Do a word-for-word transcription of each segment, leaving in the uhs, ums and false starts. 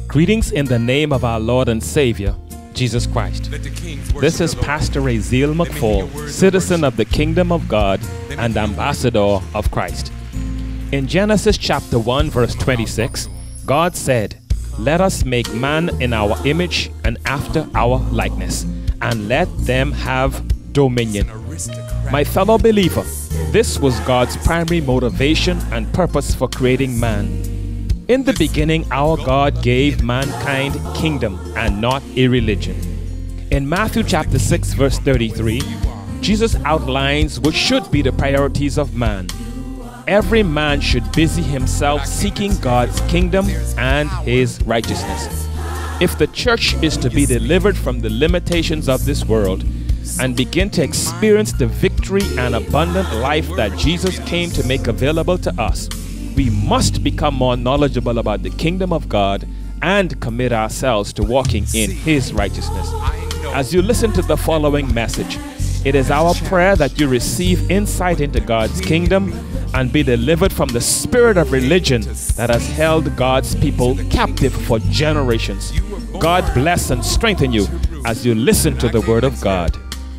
Greetings in the name of our Lord and Savior, Jesus Christ. This is Pastor Raziel McFall, citizen of the Kingdom of God and ambassador of Christ. In Genesis chapter one verse twenty-six, God said, "Let us make man in our image and after our likeness, and let them have dominion." My fellow believer, this was God's primary motivation and purpose for creating man. In the beginning, our God gave mankind kingdom and not a religion. In Matthew chapter six verse thirty-three, Jesus outlines what should be the priorities of man. Every man should busy himself seeking God's kingdom and his righteousness. If the church is to be delivered from the limitations of this world and begin to experience the victory and abundant life that Jesus came to make available to us, we must become more knowledgeable about the kingdom of God and commit ourselves to walking in his righteousness. As you listen to the following message, it is our prayer that you receive insight into God's kingdom and be delivered from the spirit of religion that has held God's people captive for generations. God bless and strengthen you as you listen to the word of God.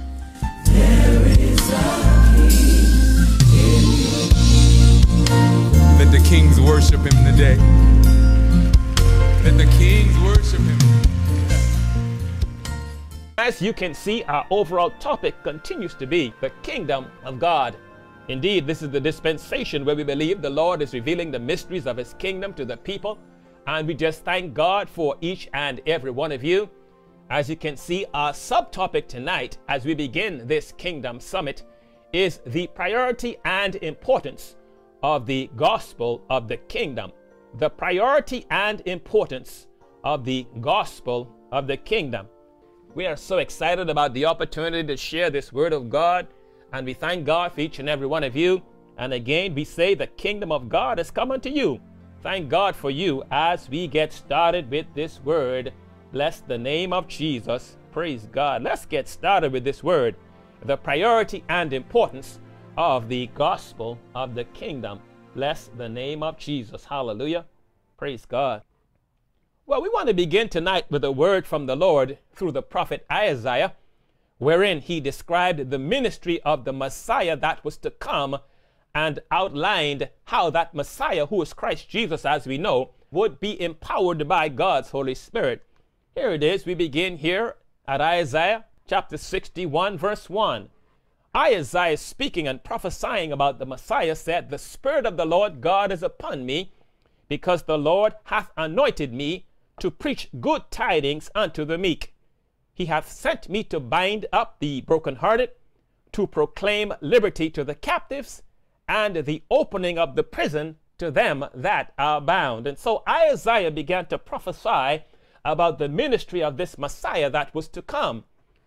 Let the kings worship him today. Let the kings worship him. As you can see, our overall topic continues to be the kingdom of God. Indeed, this is the dispensation where we believe the Lord is revealing the mysteries of his kingdom to the people. And we just thank God for each and every one of you. As you can see, our subtopic tonight, as we begin this Kingdom Summit, is the priority and importance of the gospel of the kingdom. The priority and importance of the gospel of the kingdom. We are so excited about the opportunity to share this word of God, and we thank God for each and every one of you. And again, we say the kingdom of God has come unto you. Thank God for you as we get started with this word. Bless the name of Jesus. Praise God. Let's get started with this word. The priority and importance of the gospel of the kingdom. Bless the name of Jesus. Hallelujah. Praise God. Well, we want to begin tonight with a word from the Lord through the prophet Isaiah, wherein he described the ministry of the Messiah that was to come and outlined how that Messiah, who is Christ Jesus, as we know, would be empowered by God's Holy Spirit. Here it is. We begin here at Isaiah chapter sixty-one, verse one. Isaiah, speaking and prophesying about the Messiah, said, "The Spirit of the Lord God is upon me, because the Lord hath anointed me to preach good tidings unto the meek. He hath sent me to bind up the brokenhearted, to proclaim liberty to the captives, and the opening of the prison to them that are bound." And so Isaiah began to prophesy about the ministry of this Messiah that was to come.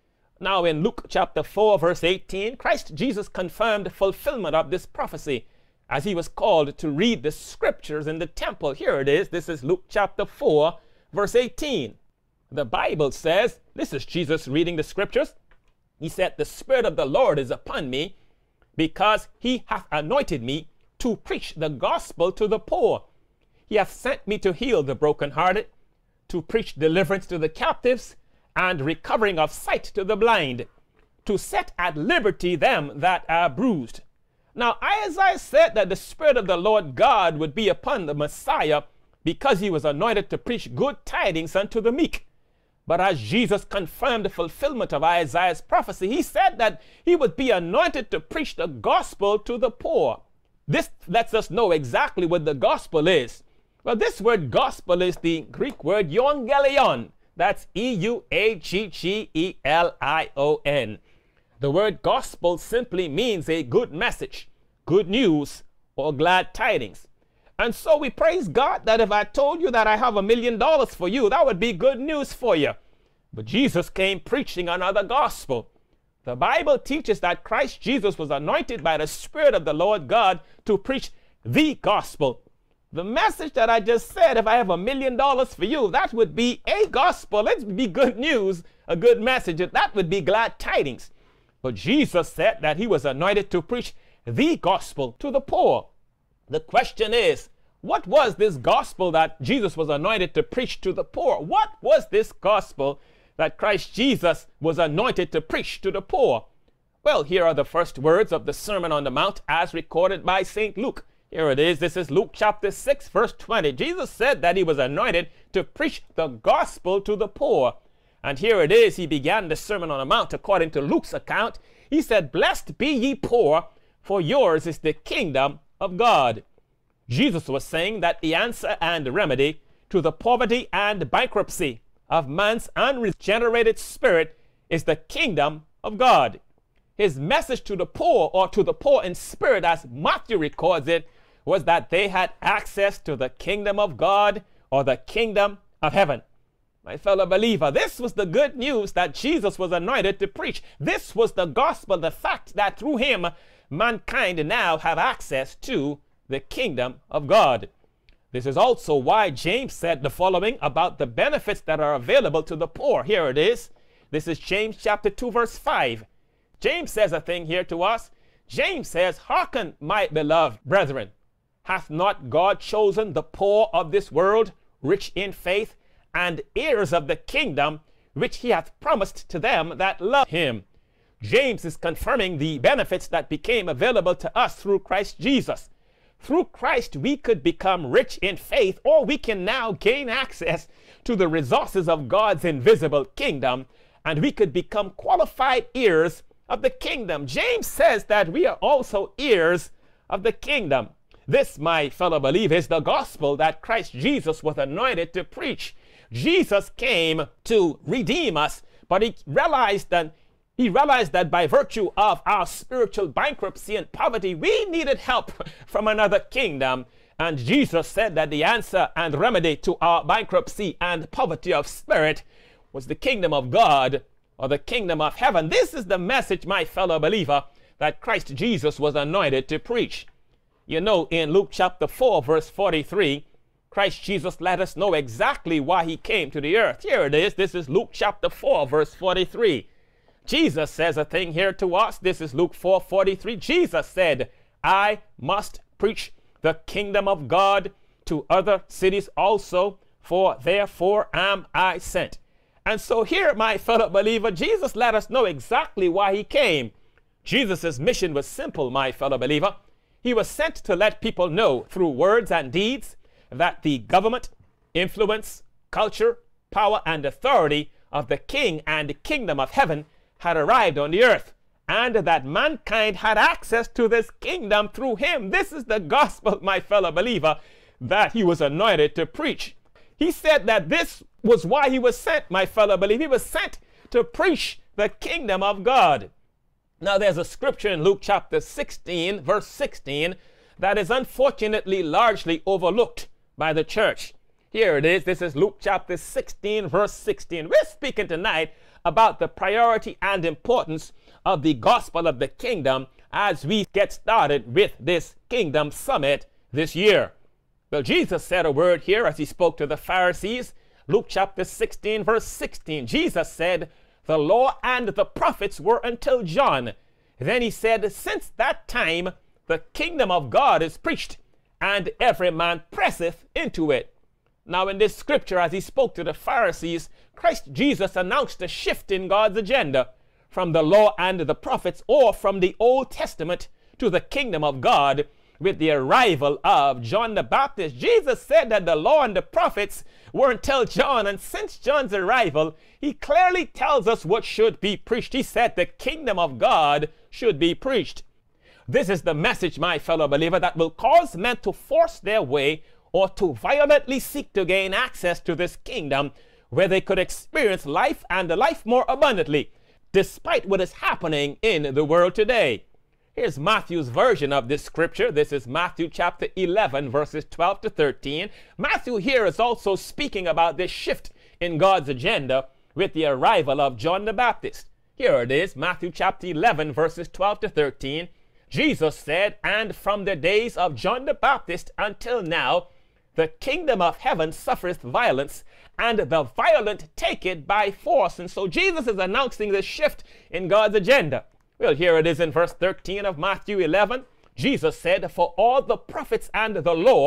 Now in Luke chapter four, verse eighteen, Christ Jesus confirmed fulfillment of this prophecy as he was called to read the scriptures in the temple. Here it is. This is Luke chapter four, verse eighteen. The Bible says, this is Jesus reading the scriptures. He said, "The Spirit of the Lord is upon me, because he hath anointed me to preach the gospel to the poor. He hath sent me to heal the brokenhearted, to preach deliverance to the captives, and recovering of sight to the blind, to set at liberty them that are bruised." Now Isaiah said that the Spirit of the Lord God would be upon the Messiah because he was anointed to preach good tidings unto the meek. But as Jesus confirmed the fulfillment of Isaiah's prophecy, he said that he would be anointed to preach the gospel to the poor. This lets us know exactly what the gospel is. Well, this word gospel is the Greek word euangelion. That's E U A G G E L I O N. The word gospel simply means a good message, good news, or glad tidings. And so we praise God that if I told you that I have a million dollars for you, that would be good news for you. But Jesus came preaching another gospel. The Bible teaches that Christ Jesus was anointed by the Spirit of the Lord God to preach the gospel. The message that I just said, if I have a million dollars for you, that would be a gospel. It'd be good news, a good message. That would be glad tidings. But Jesus said that he was anointed to preach the gospel to the poor. The question is, What was this gospel that Jesus was anointed to preach to the poor? What was this gospel that Christ Jesus was anointed to preach to the poor? Well, here are the first words of the Sermon on the Mount as recorded by Saint Luke. Here it is. This is Luke chapter six, verse twenty. Jesus said that he was anointed to preach the gospel to the poor. And here it is. He began the Sermon on the Mount according to Luke's account. He said, "Blessed be ye poor, for yours is the kingdom of God." Jesus was saying that the answer and remedy to the poverty and bankruptcy of man's unregenerated spirit is the kingdom of God. His message to the poor, or to the poor in spirit as Matthew records it, was that they had access to the kingdom of God, or the kingdom of heaven. My fellow believer, this was the good news that Jesus was anointed to preach. This was the gospel, the fact that through him, mankind now have access to the kingdom of God. This is also why James said the following about the benefits that are available to the poor. Here it is. This is James chapter two, verse five. James says a thing here to us. James says, "Hearken, my beloved brethren, hath not God chosen the poor of this world, rich in faith, and heirs of the kingdom, which he hath promised to them that love him?" James is confirming the benefits that became available to us through Christ Jesus. Through Christ, we could become rich in faith, or we can now gain access to the resources of God's invisible kingdom, and we could become qualified heirs of the kingdom. James says that we are also heirs of the kingdom. This, my fellow believer, is the gospel that Christ Jesus was anointed to preach. Jesus came to redeem us, but he realized that He realized that by virtue of our spiritual bankruptcy and poverty, we needed help from another kingdom. And Jesus said that the answer and remedy to our bankruptcy and poverty of spirit was the kingdom of God, or the kingdom of heaven. This is the message, my fellow believer, that Christ Jesus was anointed to preach. You know, in Luke chapter four, verse forty-three, Christ Jesus let us know exactly why he came to the earth. Here it is. This is Luke chapter four, verse forty-three. Jesus says a thing here to us. This is Luke four forty-three. Jesus said, "I must preach the kingdom of God to other cities also, for therefore am I sent." And so here, my fellow believer, Jesus let us know exactly why he came. Jesus' mission was simple, my fellow believer. He was sent to let people know through words and deeds that the government, influence, culture, power, and authority of the king and kingdom of heaven had arrived on the earth, and that mankind had access to this kingdom through him. This is the gospel, my fellow believer, that he was anointed to preach. He said that this was why he was sent, my fellow believer. He was sent to preach the kingdom of God. Now, there's a scripture in Luke chapter sixteen, verse sixteen, that is unfortunately largely overlooked by the church. Here it is. This is Luke chapter sixteen, verse sixteen. We're speaking tonight about the priority and importance of the gospel of the kingdom as we get started with this kingdom summit this year. Well, Jesus said a word here as he spoke to the Pharisees. Luke chapter sixteen, verse sixteen. Jesus said, "The law and the prophets were until John. Then he said, Since that time the kingdom of God is preached, and every man presseth into it." Now, in this scripture, as he spoke to the Pharisees, Christ Jesus announced a shift in God's agenda from the law and the prophets, or from the Old Testament to the kingdom of God, with the arrival of John the Baptist. Jesus said that the law and the prophets were until John, and since John's arrival, he clearly tells us what should be preached. He said the kingdom of God should be preached. This is the message, my fellow believer, that will cause men to force their way or to violently seek to gain access to this kingdom, where they could experience life and life more abundantly, despite what is happening in the world today. Here's Matthew's version of this scripture. This is Matthew chapter eleven, verses twelve to thirteen. Matthew here is also speaking about this shift in God's agenda with the arrival of John the Baptist. Here it is, Matthew chapter eleven, verses twelve to thirteen. Jesus said, "And from the days of John the Baptist until now, the kingdom of heaven suffereth violence, and the violent take it by force." And so Jesus is announcing this shift in God's agenda. Well, here it is in verse thirteen of Matthew eleven. Jesus said, "For all the prophets and the law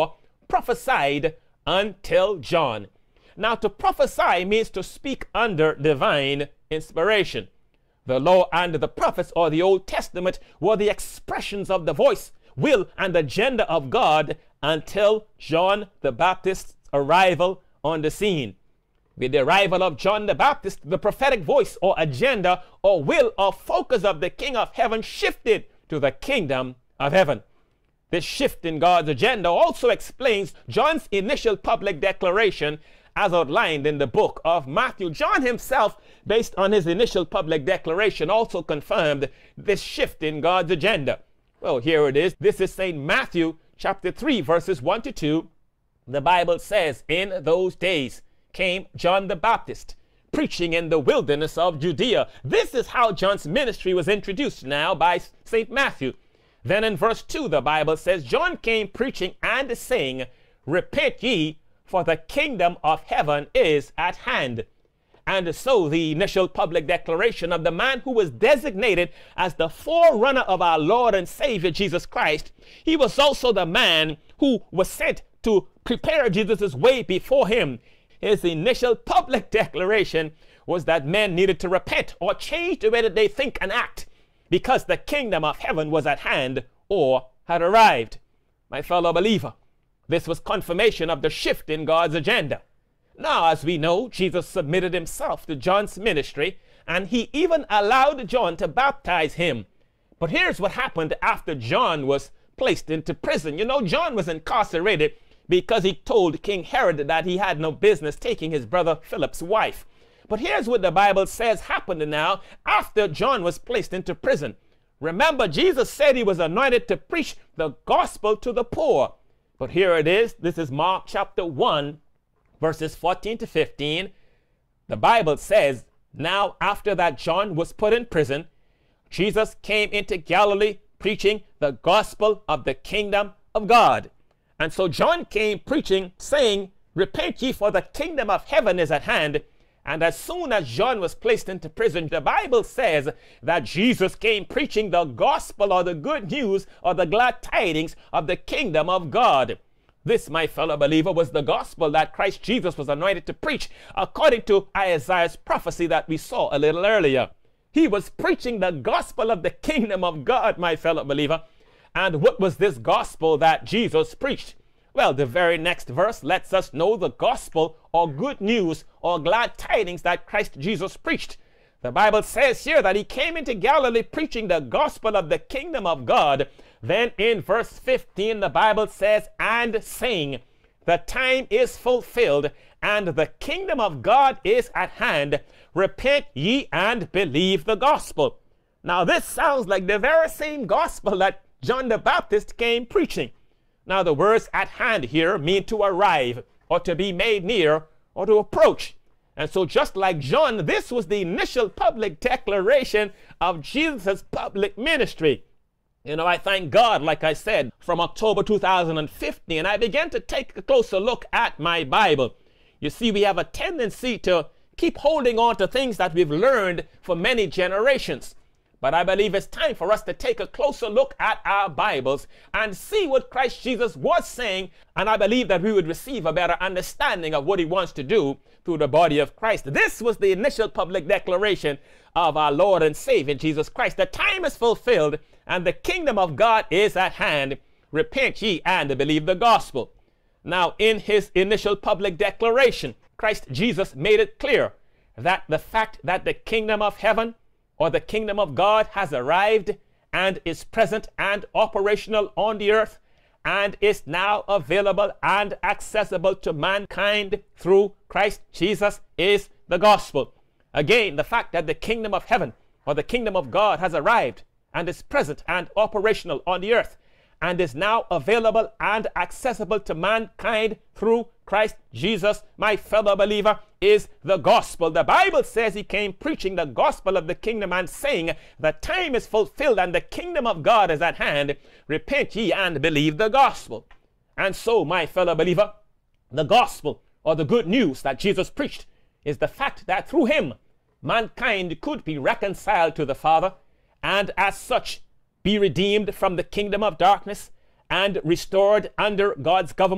prophesied until John. Now, to prophesy means to speak under divine inspiration. The law and the prophets, or the Old Testament, were the expressions of the voice, will, and agenda of God until John the Baptist's arrival on the scene. With the arrival of John the Baptist, the prophetic voice or agenda or will or focus of the King of Heaven shifted to the kingdom of heaven. This shift in God's agenda also explains John's initial public declaration as outlined in the book of Matthew. John himself, based on his initial public declaration, also confirmed this shift in God's agenda. Well, here it is. This is Saint Matthew chapter three, verses one to two. The Bible says, "In those days came John the Baptist, preaching in the wilderness of Judea." This is how John's ministry was introduced now by Saint Matthew. Then in verse two, the Bible says, "John came preaching and saying, Repent ye, for the kingdom of heaven is at hand." And so the initial public declaration of the man who was designated as the forerunner of our Lord and Savior Jesus Christ, he was also the man who was sent to prepare Jesus' way before him. His initial public declaration was that men needed to repent or change the way that they think and act, because the kingdom of heaven was at hand or had arrived. My fellow believer, this was confirmation of the shift in God's agenda. Now, as we know, Jesus submitted himself to John's ministry, and he even allowed John to baptize him. But here's what happened after John was placed into prison. You know, John was incarcerated because he told King Herod that he had no business taking his brother Philip's wife. But here's what the Bible says happened now after John was placed into prison. Remember, Jesus said he was anointed to preach the gospel to the poor. But here it is. This is Mark chapter one, verses fourteen to fifteen. The Bible says, "Now after that John was put in prison, Jesus came into Galilee preaching the gospel of the kingdom of God." And so John came preaching, saying, "Repent ye, for the kingdom of heaven is at hand." And as soon as John was placed into prison, the Bible says that Jesus came preaching the gospel, or the good news, or the glad tidings of the kingdom of God. This, my fellow believer, was the gospel that Christ Jesus was anointed to preach, according to Isaiah's prophecy that we saw a little earlier. He was preaching the gospel of the kingdom of God, my fellow believer. And what was this gospel that Jesus preached? Well, the very next verse lets us know the gospel, or good news, or glad tidings that Christ Jesus preached. The Bible says here that he came into Galilee preaching the gospel of the kingdom of God. Then in verse fifteen, the Bible says, "And saying, the time is fulfilled, and the kingdom of God is at hand. Repent ye and believe the gospel." Now this sounds like the very same gospel that John the Baptist came preaching. Now the words "at hand" here mean to arrive, or to be made near, or to approach. And so just like John, this was the initial public declaration of Jesus' public ministry. You know, I thank God, like I said, from October two thousand fifteen, I began to take a closer look at my Bible. You see, we have a tendency to keep holding on to things that we've learned for many generations. But I believe it's time for us to take a closer look at our Bibles and see what Christ Jesus was saying. And I believe that we would receive a better understanding of what he wants to do through the body of Christ. This was the initial public declaration of our Lord and Savior Jesus Christ. The time is fulfilled and the kingdom of God is at hand. Repent ye and believe the gospel. Now, in his initial public declaration, Christ Jesus made it clear that the fact that the kingdom of heaven, or the kingdom of God, has arrived and is present and operational on the earth and is now available and accessible to mankind through Christ Jesus is the gospel. Again, the fact that the kingdom of heaven, or the kingdom of God, has arrived and is present and operational on the earth and is now available and accessible to mankind through Christ Jesus, my fellow believer, is the gospel. The Bible says he came preaching the gospel of the kingdom and saying, the time is fulfilled and the kingdom of God is at hand. Repent ye and believe the gospel. And so, my fellow believer, the gospel, or the good news that Jesus preached, is the fact that through him, mankind could be reconciled to the Father, and as such, be redeemed from the kingdom of darkness and restored under God's government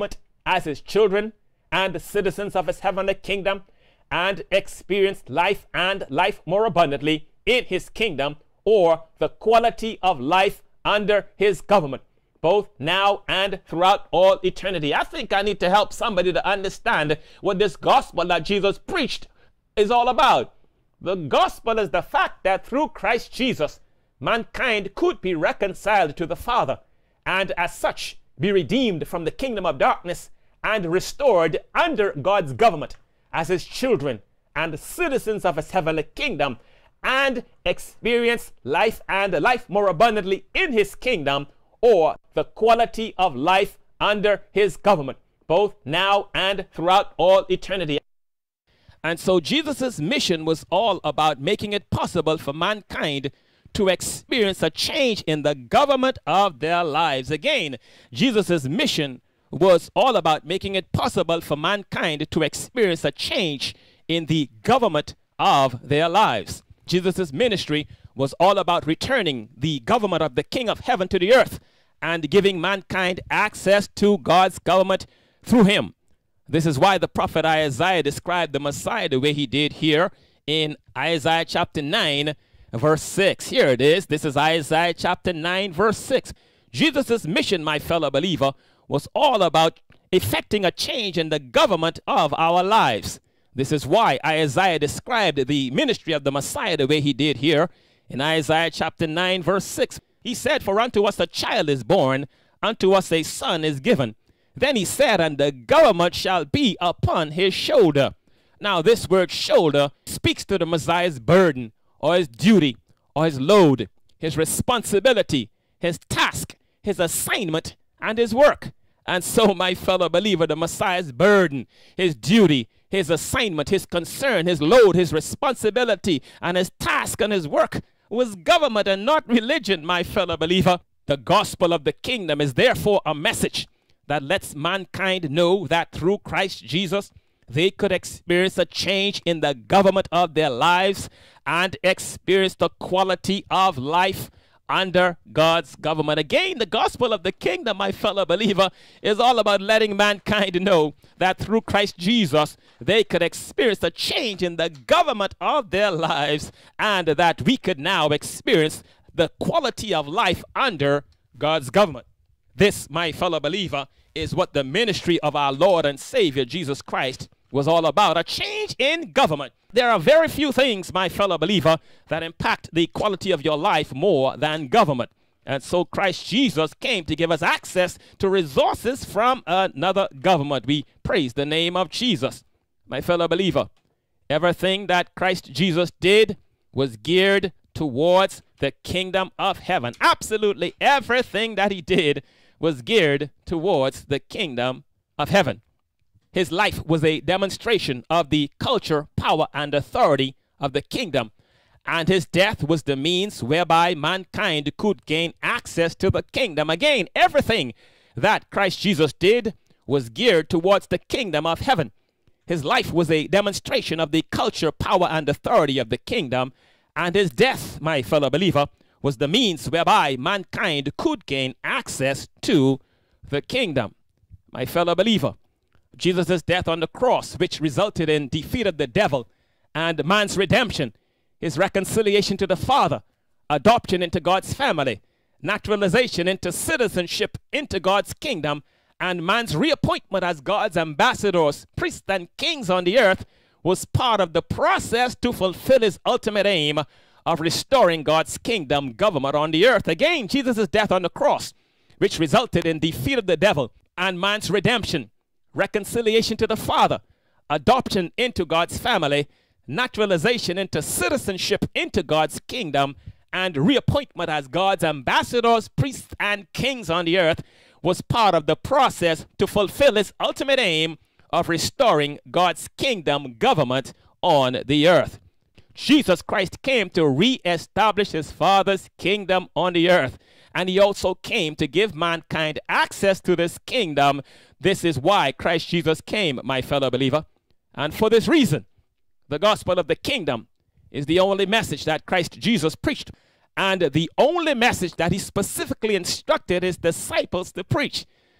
as his children and the citizens of his heavenly kingdom, and experience life and life more abundantly in his kingdom, or the quality of life under his government, both now and throughout all eternity. I think I need to help somebody to understand what this gospel that Jesus preached is all about. The gospel is the fact that through Christ Jesus, mankind could be reconciled to the Father, and as such be redeemed from the kingdom of darkness and restored under God's government as his children and citizens of his heavenly kingdom, and experience life and life more abundantly in his kingdom, or the quality of life under his government, both now and throughout all eternity. And so Jesus' mission was all about making it possible for mankind to experience a change in the government of their lives. Again, Jesus' mission was all about making it possible for mankind to experience a change in the government of their lives. Jesus' ministry was all about returning the government of the King of heaven to the earth and giving mankind access to God's government through him. This is why the prophet Isaiah described the Messiah the way he did here in Isaiah chapter nine, verse six. Here it is. This is Isaiah chapter nine, verse six. Jesus' mission, my fellow believer, was all about effecting a change in the government of our lives. This is why Isaiah described the ministry of the Messiah the way he did here in Isaiah chapter nine, verse six. He said, "For unto us a child is born, unto us a son is given. Then he said, and the government shall be upon his shoulder." Now this word shoulder speaks to the Messiah's burden, or his duty, or his load, his responsibility, his task, his assignment, and his work. And so, my fellow believer, the Messiah's burden, his duty, his assignment, his concern, his load, his responsibility, and his task and his work was government and not religion, my fellow believer. The gospel of the kingdom is therefore a message that lets mankind know that through Christ Jesus, they could experience a change in the government of their lives and experience the quality of life under God's government. Again, the gospel of the kingdom, my fellow believer, is all about letting mankind know that through Christ Jesus, they could experience a change in the government of their lives, and that we could now experience the quality of life under God's government. This, my fellow believer, is what the ministry of our Lord and Savior Jesus Christ was all about, a change in government. There are very few things, my fellow believer, that impact the quality of your life more than government. And so Christ Jesus came to give us access to resources from another government. We praise the name of Jesus. My fellow believer, everything that Christ Jesus did was geared towards the kingdom of heaven. Absolutely everything that he did was geared towards the kingdom of heaven. His life was a demonstration of the culture, power, and authority of the kingdom, and his death was the means whereby mankind could gain access to the kingdom. Again, everything that Christ Jesus did was geared towards the kingdom of heaven. His life was a demonstration of the culture, power, and authority of the kingdom, and his death, my fellow believer, was the means whereby mankind could gain access to the kingdom. My fellow believer, Jesus' death on the cross, which resulted in defeat of the devil and man's redemption, his reconciliation to the Father, adoption into God's family, naturalization into citizenship into God's kingdom, and man's reappointment as God's ambassadors, priests, and kings on the earth, was part of the process to fulfill his ultimate aim of restoring God's kingdom government on the earth. Again, Jesus' death on the cross, which resulted in defeat of the devil and man's redemption, reconciliation to the Father, adoption into God's family, naturalization into citizenship into God's kingdom, and reappointment as God's ambassadors, priests, and kings on the earth, was part of the process to fulfill his ultimate aim of restoring God's kingdom government on the earth. Jesus Christ came to re-establish his Father's kingdom on the earth, and he also came to give mankind access to this kingdom. This is why Christ Jesus came, my fellow believer. And for this reason, the gospel of the kingdom is the only message that Christ Jesus preached, and the only message that he specifically instructed his disciples to preach.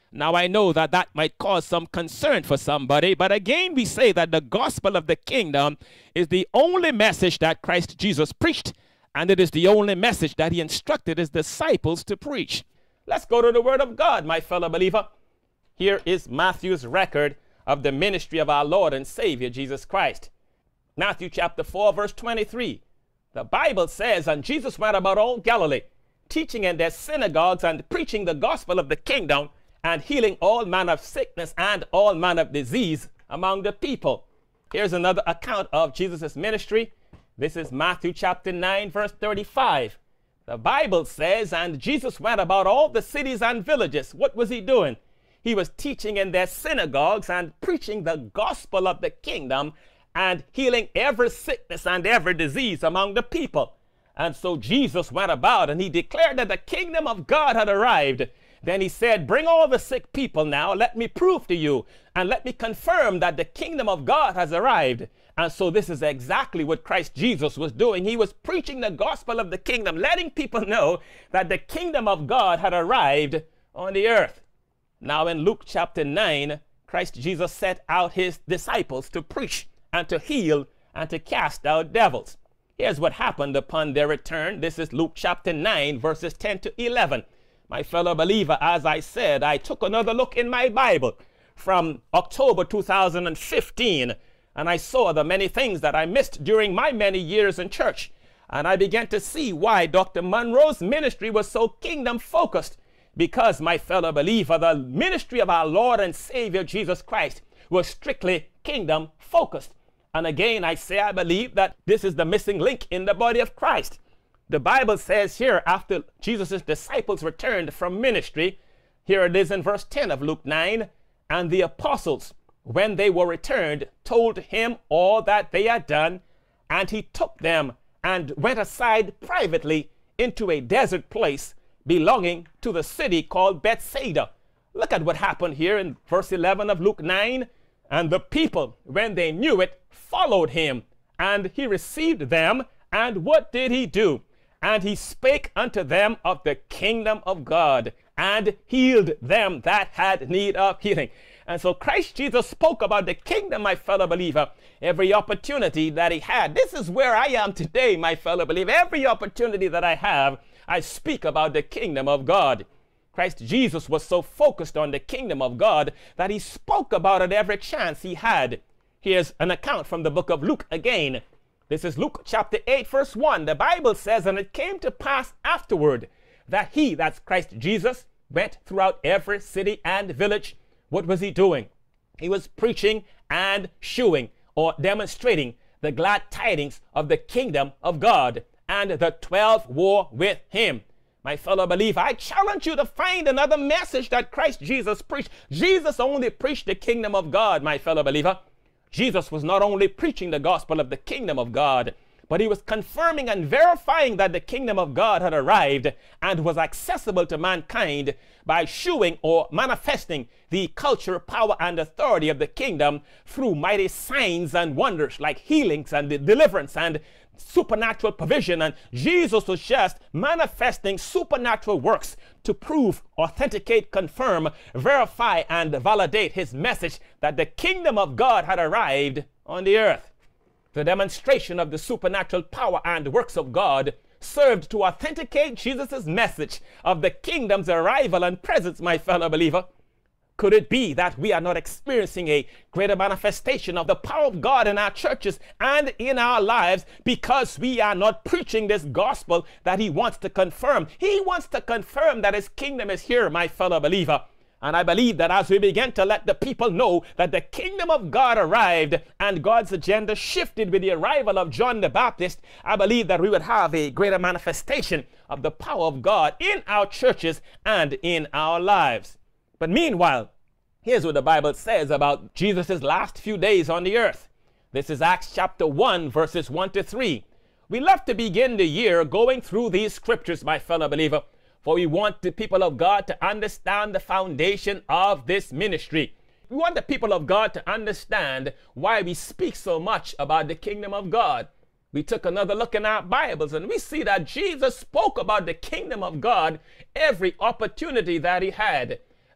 Now, I know that that might cause some concern for somebody, but again, we say that the gospel of the kingdom is the only message that Christ Jesus preached, and it is the only message that he instructed his disciples to preach. Let's go to the word of God, my fellow believer. Here is Matthew's record of the ministry of our Lord and Savior, Jesus Christ. Matthew chapter four, verse twenty-three. The Bible says, and Jesus went about all Galilee, teaching in their synagogues and preaching the gospel of the kingdom, and healing all manner of sickness and all manner of disease among the people. Here's another account of Jesus' ministry. This is Matthew chapter nine, verse thirty-five. The Bible says, and Jesus went about all the cities and villages. What was he doing? He was teaching in their synagogues and preaching the gospel of the kingdom and healing every sickness and every disease among the people. And so Jesus went about and he declared that the kingdom of God had arrived. Then he said, bring all the sick people now, let me prove to you, and let me confirm that the kingdom of God has arrived. And so this is exactly what Christ Jesus was doing. He was preaching the gospel of the kingdom, letting people know that the kingdom of God had arrived on the earth. Now in Luke chapter nine, Christ Jesus set out his disciples to preach and to heal and to cast out devils. Here's what happened upon their return. This is Luke chapter nine, verses ten to eleven. My fellow believer, as I said, I took another look in my Bible from October two thousand fifteen, and I saw the many things that I missed during my many years in church. And I began to see why Doctor Monroe's ministry was so kingdom focused. Because, my fellow believer, the ministry of our Lord and Savior Jesus Christ was strictly kingdom focused. And again, I say I believe that this is the missing link in the body of Christ. The Bible says here, after Jesus' disciples returned from ministry, here it is in verse ten of Luke nine, and the apostles, when they were returned, told him all that they had done, and he took them and went aside privately into a desert place belonging to the city called Bethsaida. Look at what happened here in verse eleven of Luke nine. And the people, when they knew it, followed him, and he received them. And what did he do? And he spake unto them of the kingdom of God, and healed them that had need of healing. And so Christ Jesus spoke about the kingdom, my fellow believer, every opportunity that he had. This is where I am today, my fellow believer. Every opportunity that I have, I speak about the kingdom of God. Christ Jesus was so focused on the kingdom of God that he spoke about it every chance he had. Here's an account from the book of Luke again. This is Luke chapter eight, verse one. The Bible says, and it came to pass afterward that he, that's Christ Jesus, went throughout every city and village. What was he doing? He was preaching and shewing or demonstrating the glad tidings of the kingdom of God, and the twelve were with him. My fellow believer, I challenge you to find another message that Christ Jesus preached. Jesus only preached the kingdom of God, my fellow believer. Jesus was not only preaching the gospel of the kingdom of God, but he was confirming and verifying that the kingdom of God had arrived and was accessible to mankind by shewing or manifesting the culture, power, and authority of the kingdom through mighty signs and wonders like healings and deliverance and supernatural provision. And Jesus was just manifesting supernatural works to prove, authenticate, confirm, verify, and validate his message that the kingdom of God had arrived on the earth. The demonstration of the supernatural power and works of God served to authenticate Jesus' message of the kingdom's arrival and presence, my fellow believer. Could it be that we are not experiencing a greater manifestation of the power of God in our churches and in our lives because we are not preaching this gospel that he wants to confirm? He wants to confirm that his kingdom is here, my fellow believer. And I believe that as we begin to let the people know that the kingdom of God arrived and God's agenda shifted with the arrival of John the Baptist, I believe that we would have a greater manifestation of the power of God in our churches and in our lives. But meanwhile, here's what the Bible says about Jesus' last few days on the earth. This is Acts chapter one, verses one to three. We love to begin the year going through these scriptures, my fellow believer, for we want the people of God to understand the foundation of this ministry. We want the people of God to understand why we speak so much about the kingdom of God. We took another look in our Bibles and we see that Jesus spoke about the kingdom of God every opportunity that he had.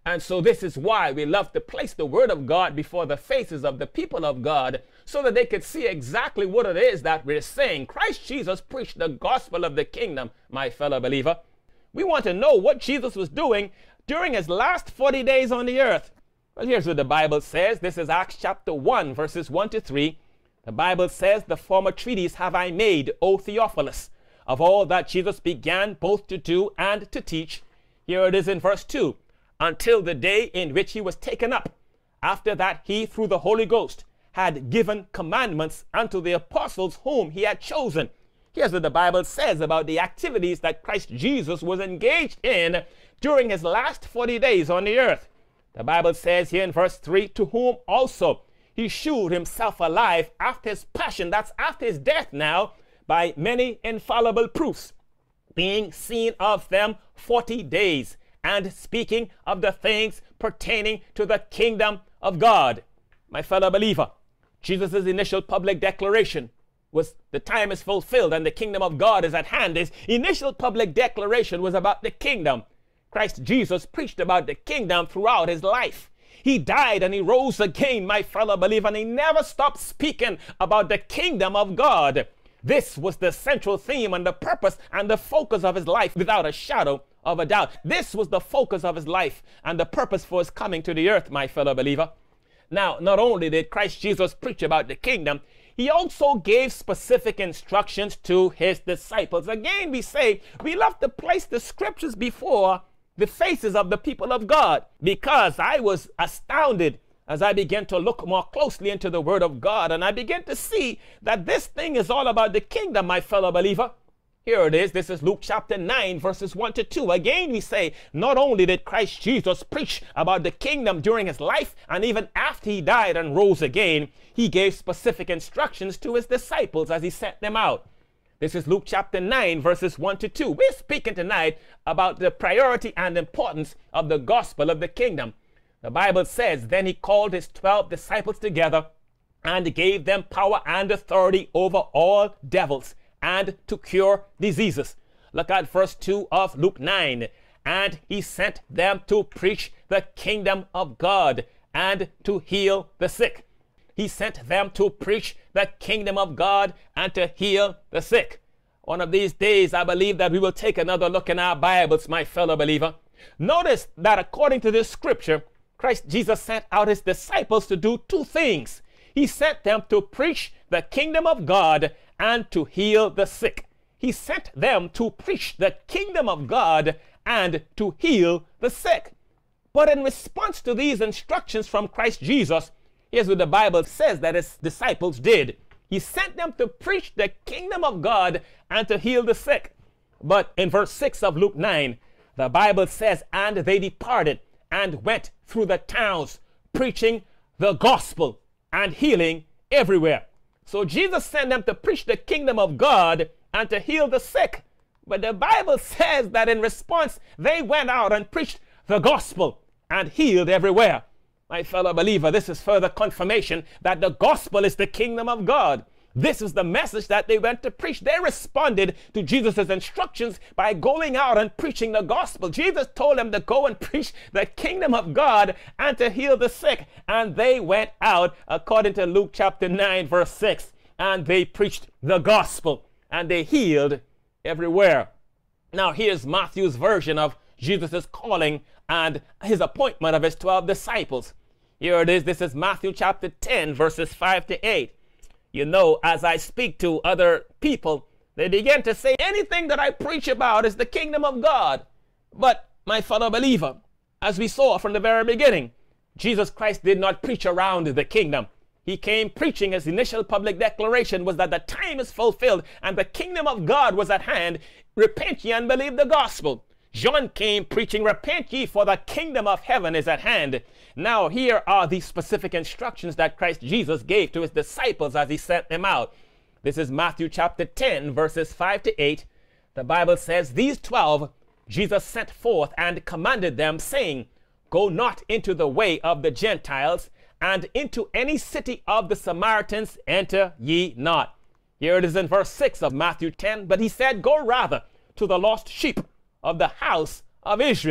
And so this is why we love to place the word of God before the faces of the people of God, so that they could see exactly what it is that we're saying. Christ Jesus preached the gospel of the kingdom, my fellow believer. We want to know what Jesus was doing during his last forty days on the earth. Well, here's what the Bible says. This is Acts chapter one, verses one to three. The Bible says, "The former treatise have I made, O Theophilus, of all that Jesus began both to do and to teach." Here it is in verse two. "Until the day in which he was taken up. After that he, through the Holy Ghost, had given commandments unto the apostles whom he had chosen." Here's what the Bible says about the activities that Christ Jesus was engaged in during his last forty days on the earth. The Bible says here in verse three, "To whom also he shewed himself alive after his passion," that's after his death now, "by many infallible proofs, being seen of them forty days, and speaking of the things pertaining to the kingdom of God." My fellow believer, Jesus' initial public declaration was the time is fulfilled and the kingdom of God is at hand. His initial public declaration was about the kingdom. Christ Jesus preached about the kingdom throughout his life. He died and he rose again, my fellow believer, and he never stopped speaking about the kingdom of God. This was the central theme and the purpose and the focus of his life, without a shadow of a doubt. This was the focus of his life and the purpose for his coming to the earth, my fellow believer. Now, not only did Christ Jesus preach about the kingdom, he also gave specific instructions to his disciples. Again, we say we love to place the scriptures before the faces of the people of God, because I was astounded as I began to look more closely into the word of God, and I began to see that this thing is all about the kingdom, my fellow believer. Here it is. This is Luke chapter nine, verses one to two. Again, we say, not only did Christ Jesus preach about the kingdom during his life, and even after he died and rose again, he gave specific instructions to his disciples as he sent them out. This is Luke chapter nine, verses one to two. We're speaking tonight about the priority and importance of the gospel of the kingdom. The Bible says, "Then he called his twelve disciples together and gave them power and authority over all devils, and to cure diseases." Look at verse two of Luke nine. "And he sent them to preach the kingdom of God and to heal the sick." He sent them to preach the kingdom of God and to heal the sick. One of these days, I believe that we will take another look in our Bibles, my fellow believer. Notice that according to this scripture, Christ Jesus sent out his disciples to do two things. He sent them to preach the kingdom of God and to heal the sick. He sent them to preach the kingdom of God and to heal the sick. But in response to these instructions from Christ Jesus, here's what the Bible says that his disciples did. He sent them to preach the kingdom of God and to heal the sick. But in verse six of Luke nine, the Bible says, "And they departed and went through the towns, preaching the gospel and healing everywhere." So Jesus sent them to preach the kingdom of God and to heal the sick. But the Bible says that in response, they went out and preached the gospel and healed everywhere. My fellow believer, this is further confirmation that the gospel is the kingdom of God. This is the message that they went to preach. They responded to Jesus' instructions by going out and preaching the gospel. Jesus told them to go and preach the kingdom of God and to heal the sick. And they went out, according to Luke chapter nine, verse six, and they preached the gospel and they healed everywhere. Now here's Matthew's version of Jesus' calling and his appointment of his twelve disciples. Here it is. This is Matthew chapter ten, verses five to eight. You know, as I speak to other people, they begin to say, anything that I preach about is the kingdom of God. But, my fellow believer, as we saw from the very beginning, Jesus Christ did not preach around the kingdom. He came preaching. His initial public declaration was that the time is fulfilled and the kingdom of God was at hand. Repent ye and believe the gospel. John came preaching, repent ye, for the kingdom of heaven is at hand. Now here are the specific instructions that Christ Jesus gave to his disciples as he sent them out. This is Matthew chapter ten, verses five to eight. The Bible says, "These twelve Jesus sent forth and commanded them, saying, Go not into the way of the Gentiles, and into any city of the Samaritans enter ye not." Here it is in verse six of Matthew ten. "But he said, Go rather to the lost sheep of the house of Israel."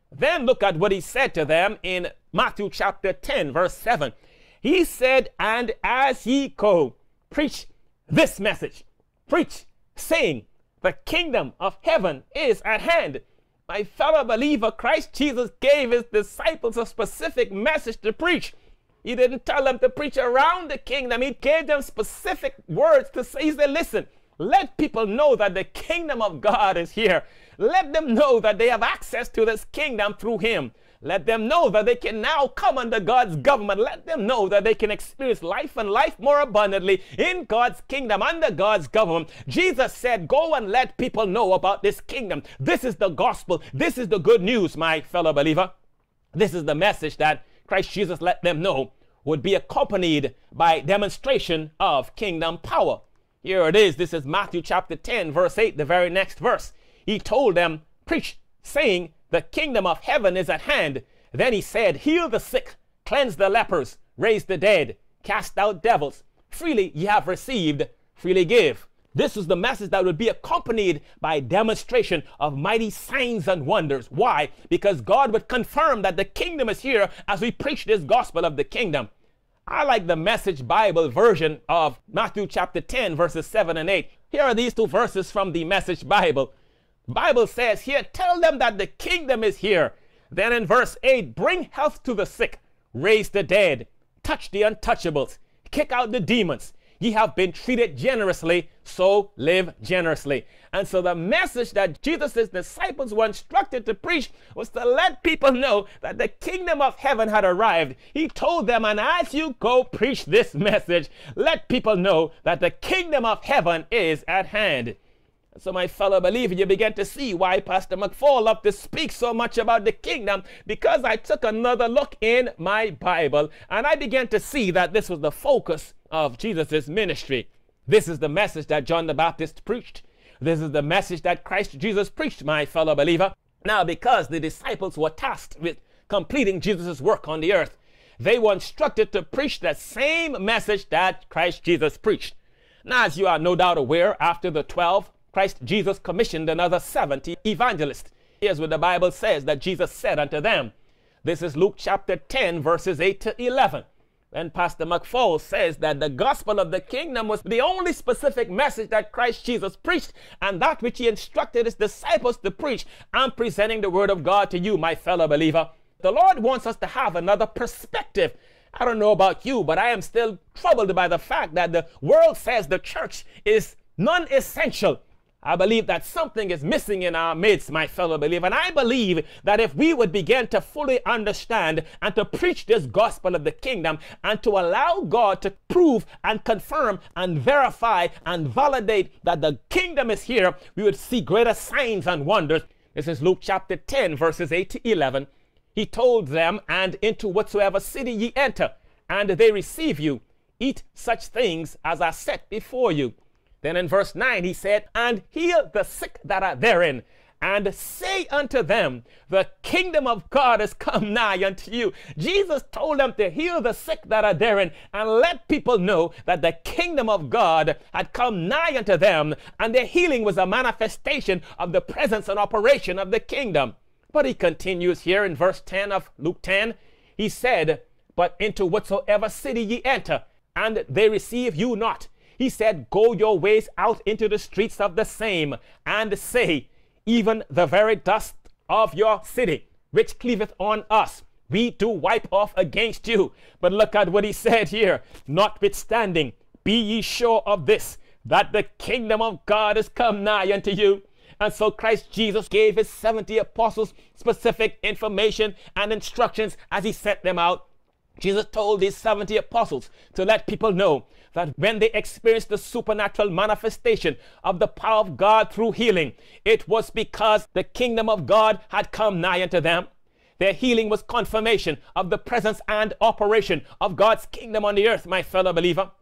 Then look at what he said to them in Matthew chapter ten, verse seven. He said, and as ye go, preach this message. Preach, saying, the kingdom of heaven is at hand. My fellow believer, Christ Jesus gave his disciples a specific message to preach. He didn't tell them to preach around the kingdom. He gave them specific words to say. He said, listen, let people know that the kingdom of God is here. Let them know that they have access to this kingdom through him. Let them know that they can now come under God's government. Let them know that they can experience life and life more abundantly in God's kingdom, under God's government. Jesus said, go and let people know about this kingdom. This is the gospel. This is the good news, my fellow believer. This is the message that Christ Jesus let them know would be accompanied by demonstration of kingdom power. Here it is. This is Matthew chapter ten, verse eight, the very next verse. He told them, preach, saying, the kingdom of heaven is at hand. Then he said, heal the sick, cleanse the lepers, raise the dead, cast out devils. Freely ye have received, freely give. This is the message that would be accompanied by demonstration of mighty signs and wonders. Why? Because God would confirm that the kingdom is here as we preach this gospel of the kingdom. I like the Message Bible version of Matthew chapter ten, verses seven and eight. Here are these two verses from the Message Bible. The Bible says here, tell them that the kingdom is here. Then in verse eight, bring health to the sick, raise the dead, touch the untouchables, kick out the demons. Ye have been treated generously, so live generously. And so the message that Jesus' disciples were instructed to preach was to let people know that the kingdom of heaven had arrived. He told them, and as you go preach this message, let people know that the kingdom of heaven is at hand. So my fellow believer, you begin to see why Pastor McFall loved to speak so much about the kingdom, because I took another look in my Bible and I began to see that this was the focus of Jesus' ministry. This is the message that John the Baptist preached. This is the message that Christ Jesus preached, my fellow believer. Now, because the disciples were tasked with completing Jesus' work on the earth, they were instructed to preach the same message that Christ Jesus preached. Now, as you are no doubt aware, after the twelve, Christ Jesus commissioned another seventy evangelists. Here's what the Bible says that Jesus said unto them. This is Luke chapter ten, verses eight to eleven. And Pastor McFall says that the gospel of the kingdom was the only specific message that Christ Jesus preached, and that which he instructed his disciples to preach. I'm presenting the word of God to you, my fellow believer. The Lord wants us to have another perspective. I don't know about you, but I am still troubled by the fact that the world says the church is non-essential. I believe that something is missing in our midst, my fellow believer. And I believe that if we would begin to fully understand and to preach this gospel of the kingdom and to allow God to prove and confirm and verify and validate that the kingdom is here, we would see greater signs and wonders. This is Luke chapter ten, verses eight to eleven. He told them, and into whatsoever city ye enter, and they receive you, eat such things as are set before you. Then in verse nine he said, and heal the sick that are therein, and say unto them, the kingdom of God is come nigh unto you. Jesus told them to heal the sick that are therein and let people know that the kingdom of God had come nigh unto them, and their healing was a manifestation of the presence and operation of the kingdom. But he continues here in verse ten of Luke ten. He said, but into whatsoever city ye enter, and they receive you not. He said, go your ways out into the streets of the same, and say, even the very dust of your city, which cleaveth on us, we do wipe off against you. But look at what he said here. Notwithstanding, be ye sure of this, that the kingdom of God is come nigh unto you. And so Christ Jesus gave his seventy apostles specific information and instructions as he sent them out. Jesus told these seventy apostles to let people know that when they experienced the supernatural manifestation of the power of God through healing, it was because the kingdom of God had come nigh unto them. Their healing was confirmation of the presence and operation of God's kingdom on the earth, my fellow believer.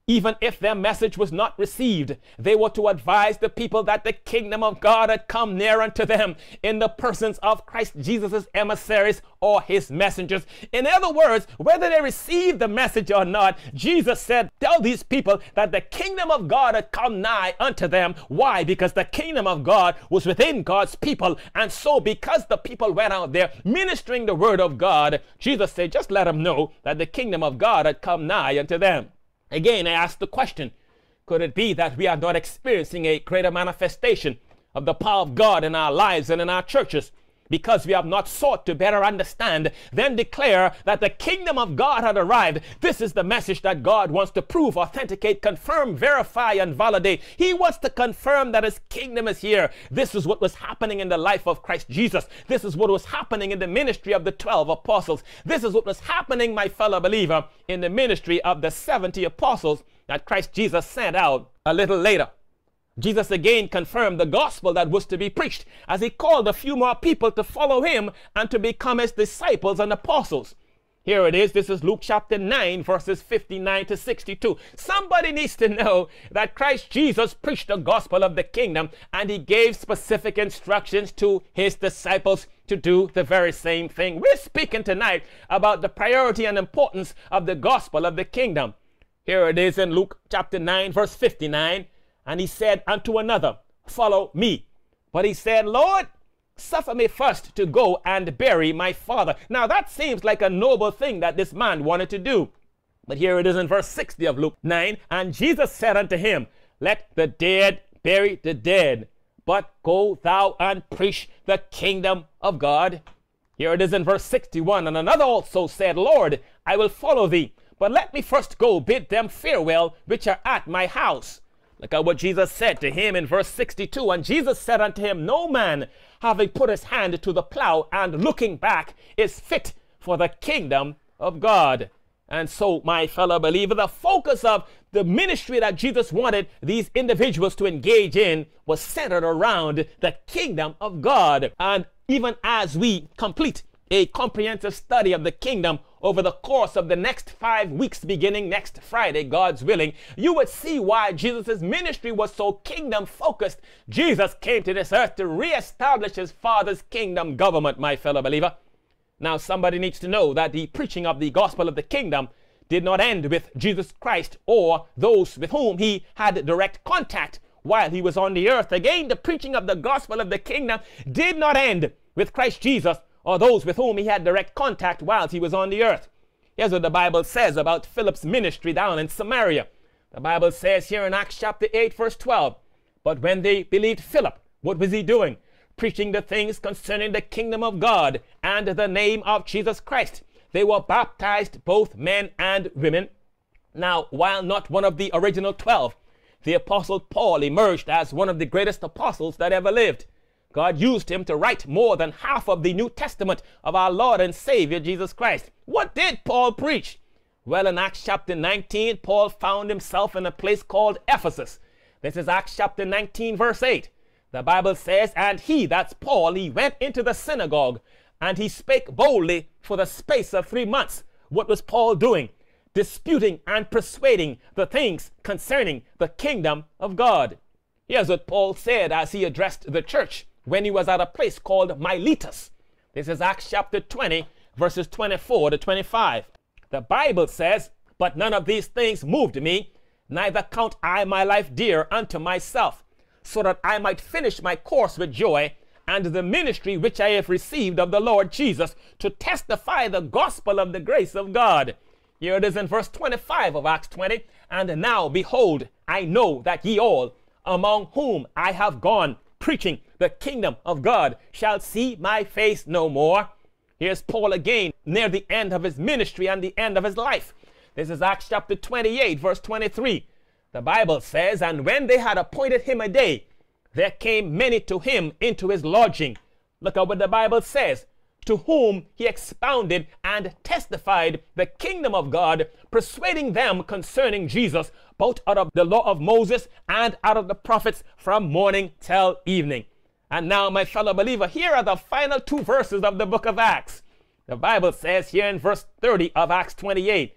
even if their message was not received, they were to advise the people that the kingdom of God had come near unto them in the persons of Christ Jesus' emissaries or his messengers. In other words, whether they received the message or not, Jesus said, tell these people that the kingdom of God had come nigh unto them. Why? Because the kingdom of God was within God's people. And so because the people went out there ministering the word of God, Jesus said, just let them know that the kingdom of God had come nigh unto them. Again, I ask the question, could it be that we are not experiencing a greater manifestation of the power of God in our lives and in our churches because we have not sought to better understand, then declare that the kingdom of God had arrived? This is the message that God wants to prove, authenticate, confirm, verify, and validate. He wants to confirm that his kingdom is here. This is what was happening in the life of Christ Jesus. This is what was happening in the ministry of the twelve apostles. This is what was happening, my fellow believer, in the ministry of the seventy apostles that Christ Jesus sent out a little later. Jesus again confirmed the gospel that was to be preached as he called a few more people to follow him and to become his disciples and apostles. Here it is. This is Luke chapter nine, verses fifty-nine to sixty-two. Somebody needs to know that Christ Jesus preached the gospel of the kingdom, and he gave specific instructions to his disciples to do the very same thing. We're speaking tonight about the priority and importance of the gospel of the kingdom. Here it is in Luke chapter nine, verse fifty-nine. And he said unto another, follow me. But he said, Lord, suffer me first to go and bury my father. Now that seems like a noble thing that this man wanted to do. But here it is in verse sixty of Luke nine. And Jesus said unto him, let the dead bury the dead, but go thou and preach the kingdom of God. Here it is in verse sixty-one. And another also said, Lord, I will follow thee, but let me first go bid them farewell which are at my house. Look at what Jesus said to him in verse sixty-two. And Jesus said unto him, no man, having put his hand to the plow and looking back, is fit for the kingdom of God. And so, my fellow believer, the focus of the ministry that Jesus wanted these individuals to engage in was centered around the kingdom of God. And even as we complete a comprehensive study of the kingdom over the course of the next five weeks beginning next Friday, God's willing, you would see why Jesus' ministry was so kingdom focused. Jesus came to this earth to reestablish his Father's kingdom government, my fellow believer. Now somebody needs to know that the preaching of the gospel of the kingdom did not end with Jesus Christ or those with whom he had direct contact while he was on the earth. Again, the preaching of the gospel of the kingdom did not end with Christ Jesus or those with whom he had direct contact while he was on the earth. Here's what the Bible says about Philip's ministry down in Samaria. The Bible says here in Acts chapter eight, verse twelve, but when they believed Philip, what was he doing? Preaching the things concerning the kingdom of God and the name of Jesus Christ. They were baptized, both men and women. Now, while not one of the original twelve, the apostle Paul emerged as one of the greatest apostles that ever lived. God used him to write more than half of the New Testament of our Lord and Savior Jesus Christ. What did Paul preach? Well, in Acts chapter nineteen, Paul found himself in a place called Ephesus. This is Acts chapter nineteen, verse eight. The Bible says, and he, that's Paul, he went into the synagogue, and he spake boldly for the space of three months. What was Paul doing? Disputing and persuading the things concerning the kingdom of God. Here's what Paul said as he addressed the church when he was at a place called Miletus. This is Acts chapter twenty, verses twenty-four to twenty-five. The Bible says, but none of these things moved me, neither count I my life dear unto myself, so that I might finish my course with joy, and the ministry which I have received of the Lord Jesus, to testify the gospel of the grace of God. Here it is in verse twenty-five of Acts twenty. And now, behold, I know that ye all, among whom I have gone, preaching the kingdom of God, shall see my face no more. Here's Paul again, near the end of his ministry and the end of his life. This is Acts chapter twenty-eight, verse twenty-three. The Bible says, and when they had appointed him a day, there came many to him into his lodging. Look at what the Bible says. To whom he expounded and testified the kingdom of God, persuading them concerning Jesus, both out of the law of Moses and out of the prophets, from morning till evening. And now, my fellow believer, here are the final two verses of the book of Acts. The Bible says here in verse thirty of Acts twenty-eight,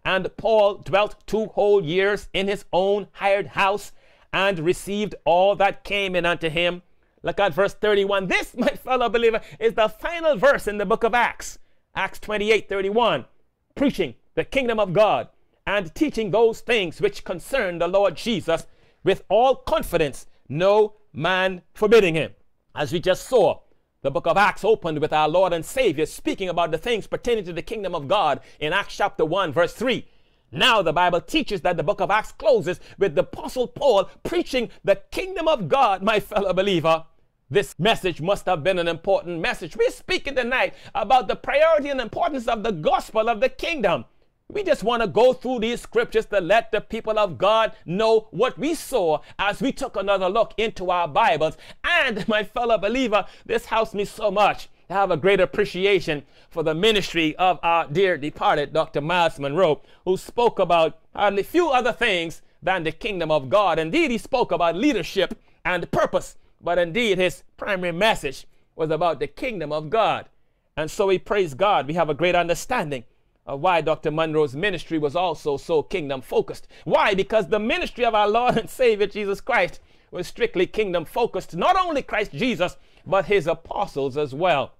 And Paul dwelt two whole years in his own hired house and received all that came in unto him. Look at verse thirty-one. This, my fellow believer, is the final verse in the book of Acts. Acts twenty-eight thirty-one. Preaching the kingdom of God and teaching those things which concern the Lord Jesus with all confidence, no man forbidding him. As we just saw, the book of Acts opened with our Lord and Savior speaking about the things pertaining to the kingdom of God in Acts chapter one, verse three. Now the Bible teaches that the book of Acts closes with the Apostle Paul preaching the kingdom of God, my fellow believer. This message must have been an important message. We're speaking tonight about the priority and importance of the gospel of the kingdom. We just want to go through these scriptures to let the people of God know what we saw as we took another look into our Bibles. And my fellow believer, this helps me so much to have a great appreciation for the ministry of our dear departed Doctor Myles Munroe, who spoke about hardly few other things than the kingdom of God. Indeed, he spoke about leadership and purpose, but indeed his primary message was about the kingdom of God. And so we praise God. We have a great understanding of why Doctor Munroe's ministry was also so kingdom focused. Why? Because the ministry of our Lord and Savior Jesus Christ was strictly kingdom focused. Not only Christ Jesus, but his apostles as well.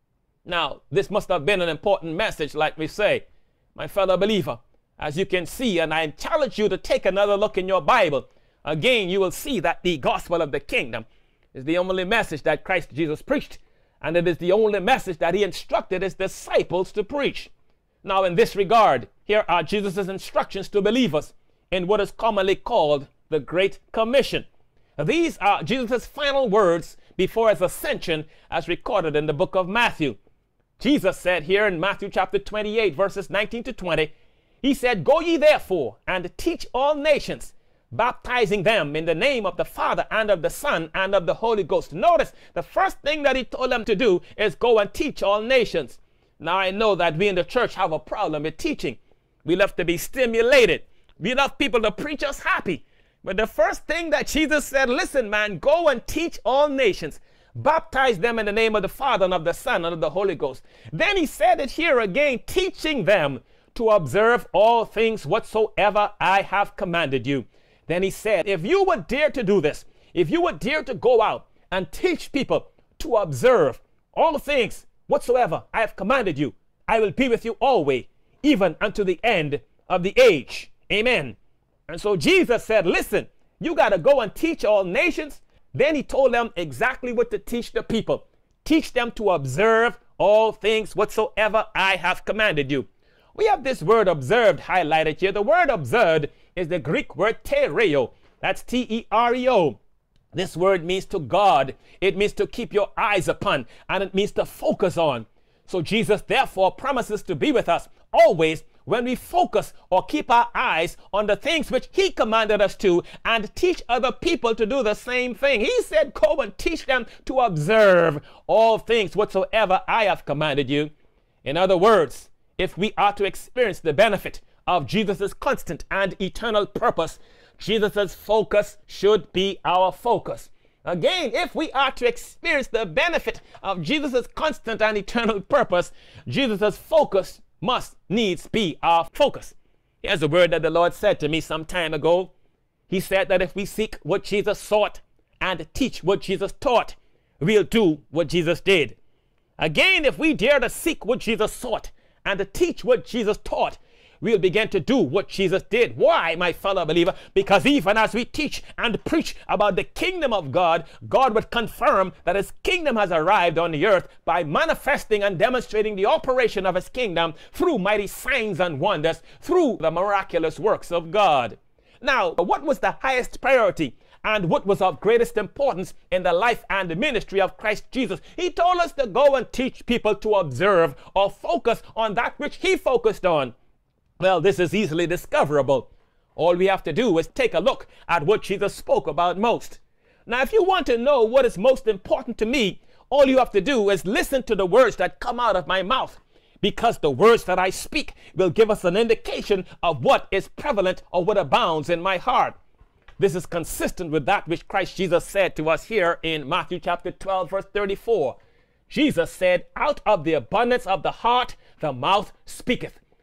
Now, this must have been an important message, like we say, my fellow believer. As you can see, and I challenge you to take another look in your Bible, again, you will see that the gospel of the kingdom is the only message that Christ Jesus preached, and it is the only message that he instructed his disciples to preach. Now, in this regard, here are Jesus' instructions to believers in what is commonly called the Great Commission. These are Jesus' final words before his ascension as recorded in the book of Matthew. Jesus said here in Matthew chapter twenty-eight, verses nineteen to twenty, he said, "Go ye therefore and teach all nations, baptizing them in the name of the Father and of the Son and of the Holy Ghost." Notice the first thing that he told them to do is go and teach all nations. Now I know that we in the church have a problem with teaching. We love to be stimulated. We love people to preach us happy. But the first thing that Jesus said, listen, man, go and teach all nations. Baptize them in the name of the Father and of the Son and of the Holy Ghost. Then he said it here again, teaching them to observe all things whatsoever I have commanded you. Then he said, if you would dare to do this, if you would dare to go out and teach people to observe all things whatsoever I have commanded you, I will be with you always, even unto the end of the age. Amen. And so Jesus said, listen, you got to go and teach all nations. Then he told them exactly what to teach the people. Teach them to observe all things whatsoever I have commanded you. We have this word observed highlighted here. The word observed is the Greek word tereo. That's T E R E O. This word means to guard. It means to keep your eyes upon, and it means to focus on. So Jesus therefore promises to be with us always when we focus or keep our eyes on the things which he commanded us to and teach other people to do the same thing. He said, go and teach them to observe all things whatsoever I have commanded you. In other words, if we are to experience the benefit of Jesus' constant and eternal purpose, Jesus' focus should be our focus. Again, if we are to experience the benefit of Jesus' constant and eternal purpose, Jesus' focus must needs be our focus. Here's a word that the Lord said to me some time ago. He said that if we seek what Jesus sought and teach what Jesus taught, we'll do what Jesus did. Again, if we dare to seek what Jesus sought and to teach what Jesus taught, we'll begin to do what Jesus did. Why, my fellow believer? Because even as we teach and preach about the kingdom of God, God would confirm that his kingdom has arrived on the earth by manifesting and demonstrating the operation of his kingdom through mighty signs and wonders, through the miraculous works of God. Now, what was the highest priority and what was of greatest importance in the life and ministry of Christ Jesus? He told us to go and teach people to observe or focus on that which he focused on. Well, this is easily discoverable. All we have to do is take a look at what Jesus spoke about most. Now, if you want to know what is most important to me, all you have to do is listen to the words that come out of my mouth, because the words that I speak will give us an indication of what is prevalent or what abounds in my heart. This is consistent with that which Christ Jesus said to us here in Matthew chapter twelve, verse thirty-four. Jesus said, out of the abundance of the heart, the mouth speaketh.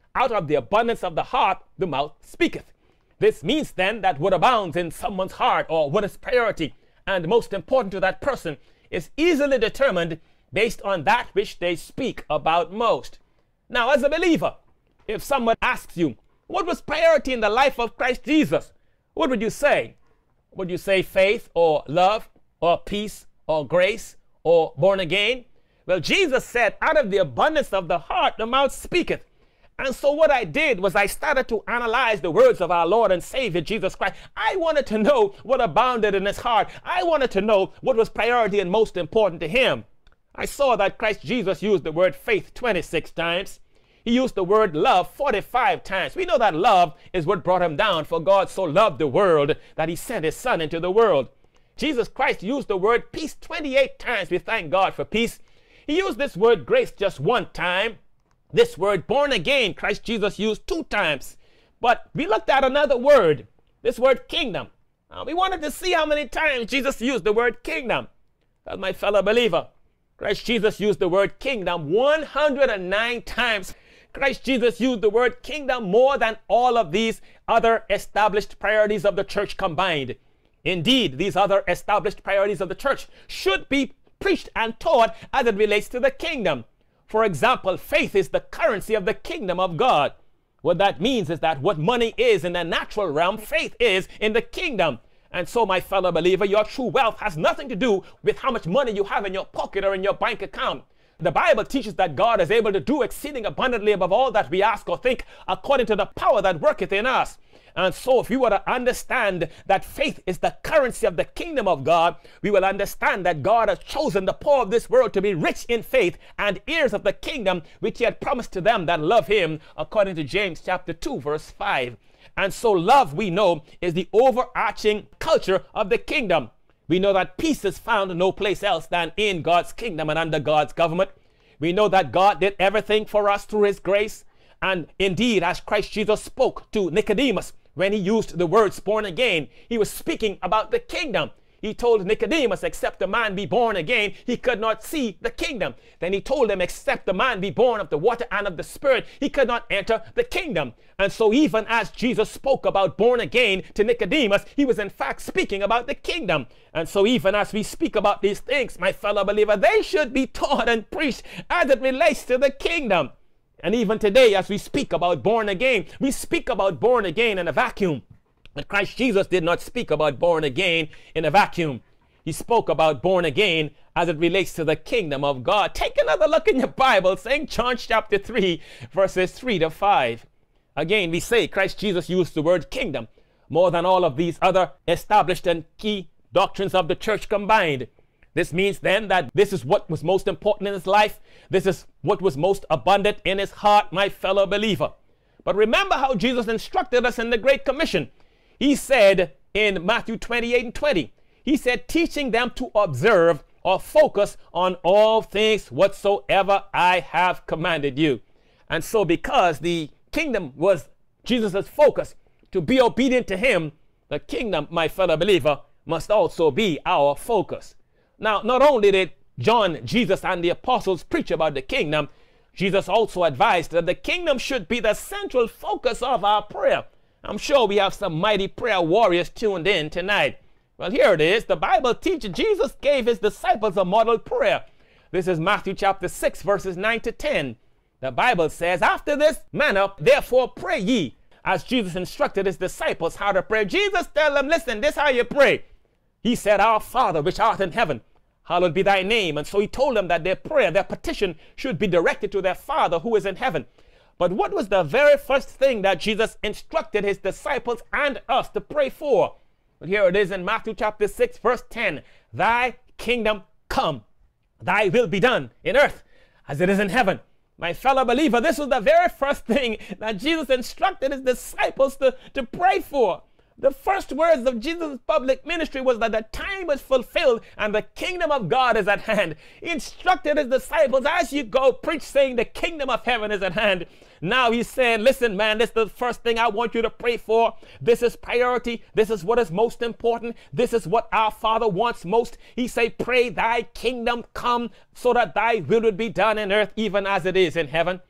out of the abundance of the heart, the mouth speaketh. This means then that what abounds in someone's heart, or what is priority and most important to that person, is easily determined based on that which they speak about most. Now, as a believer, if someone asks you, what was priority in the life of Christ Jesus? What would you say? Would you say faith, or love, or peace, or grace, or born again? Well, Jesus said, out of the abundance of the heart, the mouth speaketh. And so what I did was I started to analyze the words of our Lord and Savior Jesus Christ. I wanted to know what abounded in his heart. I wanted to know what was priority and most important to him. I saw that Christ Jesus used the word faith twenty-six times. He used the word love forty-five times. We know that love is what brought him down, for God so loved the world that he sent his son into the world. Jesus Christ used the word peace twenty-eight times. We thank God for peace. He used this word grace just one time. This word born again, Christ Jesus used two times. But we looked at another word, this word kingdom. Uh, we wanted to see how many times Jesus used the word kingdom. Well, my fellow believer, Christ Jesus used the word kingdom one hundred nine times. Christ Jesus used the word kingdom more than all of these other established priorities of the church combined. Indeed, these other established priorities of the church should be preached and taught as it relates to the kingdom. For example, faith is the currency of the kingdom of God. What that means is that what money is in the natural realm, faith is in the kingdom. And so, my fellow believer, your true wealth has nothing to do with how much money you have in your pocket or in your bank account. The Bible teaches that God is able to do exceeding abundantly above all that we ask or think, according to the power that worketh in us. And so if we were to understand that faith is the currency of the kingdom of God, we will understand that God has chosen the poor of this world to be rich in faith and heirs of the kingdom which he had promised to them that love him, according to James chapter two, verse five. And so love, we know, is the overarching culture of the kingdom. We know that peace is found no place else than in God's kingdom and under God's government. We know that God did everything for us through his grace. And indeed, as Christ Jesus spoke to Nicodemus, when he used the words born again, he was speaking about the kingdom. He told Nicodemus, except a man be born again, he could not see the kingdom. Then he told him, except a man be born of the water and of the Spirit, he could not enter the kingdom. And so even as Jesus spoke about born again to Nicodemus, he was in fact speaking about the kingdom. And so even as we speak about these things, my fellow believer, they should be taught and preached as it relates to the kingdom. And even today, as we speak about born again, we speak about born again in a vacuum. But Christ Jesus did not speak about born again in a vacuum. He spoke about born again as it relates to the kingdom of God. Take another look in your Bible, Saint John chapter three, verses three to five. Again, we say Christ Jesus used the word kingdom more than all of these other established and key doctrines of the church combined. This means then that this is what was most important in his life. This is what was most abundant in his heart, my fellow believer. But remember how Jesus instructed us in the Great Commission. He said in Matthew twenty-eight and twenty, he said, teaching them to observe or focus on all things whatsoever I have commanded you. And so because the kingdom was Jesus' focus, to be obedient to him, the kingdom, my fellow believer, must also be our focus. Now, not only did John, Jesus, and the apostles preach about the kingdom, Jesus also advised that the kingdom should be the central focus of our prayer. I'm sure we have some mighty prayer warriors tuned in tonight. Well, here it is. The Bible teaches Jesus gave his disciples a model prayer. This is Matthew chapter six, verses nine to ten. The Bible says, after this manner, therefore pray ye, as Jesus instructed his disciples how to pray. Jesus tell them, listen, this is how you pray. He said, our Father, which art in heaven, hallowed be thy name. And so he told them that their prayer, their petition should be directed to their Father who is in heaven. But what was the very first thing that Jesus instructed his disciples and us to pray for? Well, here it is in Matthew chapter six, verse ten. Thy kingdom come, thy will be done in earth as it is in heaven. My fellow believer, this was the very first thing that Jesus instructed his disciples to, to pray for. The first words of Jesus' public ministry was that the time is fulfilled and the kingdom of God is at hand. He instructed his disciples, as you go, preach saying the kingdom of heaven is at hand. Now he's saying, listen, man, this is the first thing I want you to pray for. This is priority. This is what is most important. This is what our Father wants most. He say, pray thy kingdom come so that thy will would be done in earth even as it is in heaven.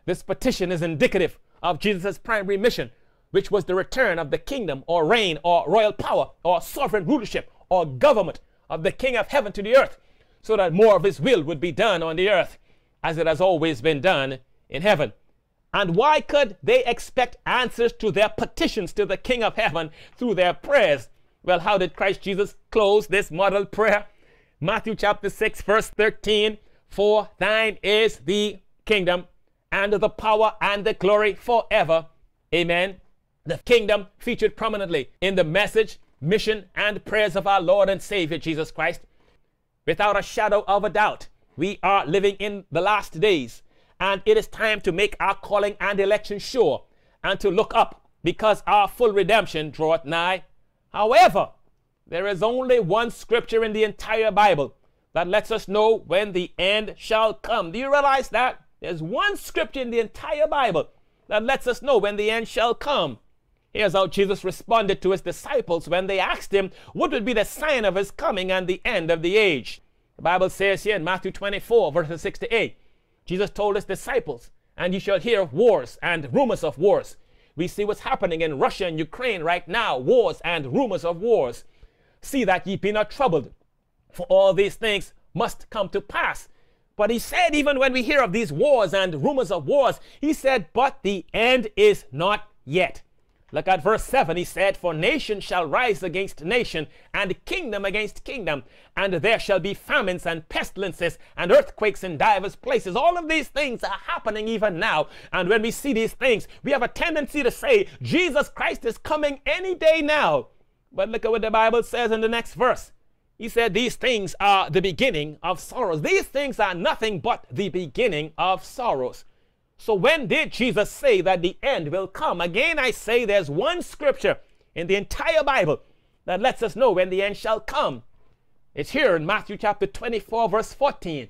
This petition is indicative of Jesus' primary mission, which was the return of the kingdom or reign or royal power or sovereign rulership or government of the King of heaven to the earth, so that more of his will would be done on the earth as it has always been done in heaven. And why could they expect answers to their petitions to the King of heaven through their prayers? Well, how did Christ Jesus close this model prayer? Matthew chapter six, verse thirteen, for thine is the kingdom and the power and the glory forever. Amen. The kingdom featured prominently in the message, mission, and prayers of our Lord and Savior Jesus Christ. Without a shadow of a doubt, we are living in the last days, and it is time to make our calling and election sure and to look up, because our full redemption draweth nigh. However, there is only one scripture in the entire Bible that lets us know when the end shall come. Do you realize that? There's one scripture in the entire Bible that lets us know when the end shall come. Here's how Jesus responded to his disciples when they asked him what would be the sign of his coming and the end of the age. The Bible says here in Matthew twenty-four, verses six to eight, Jesus told his disciples, and ye shall hear of wars and rumors of wars. We see what's happening in Russia and Ukraine right now, wars and rumors of wars. See that ye be not troubled, for all these things must come to pass. But he said, even when we hear of these wars and rumors of wars, he said, but the end is not yet. Look at verse seven. He said, for nation shall rise against nation, and kingdom against kingdom, and there shall be famines and pestilences and earthquakes in divers places. All of these things are happening even now. And when we see these things, we have a tendency to say, Jesus Christ is coming any day now. But look at what the Bible says in the next verse. He said, these things are the beginning of sorrows. These things are nothing but the beginning of sorrows. So when did Jesus say that the end will come? Again, I say there's one scripture in the entire Bible that lets us know when the end shall come. It's here in Matthew chapter twenty-four, verse fourteen.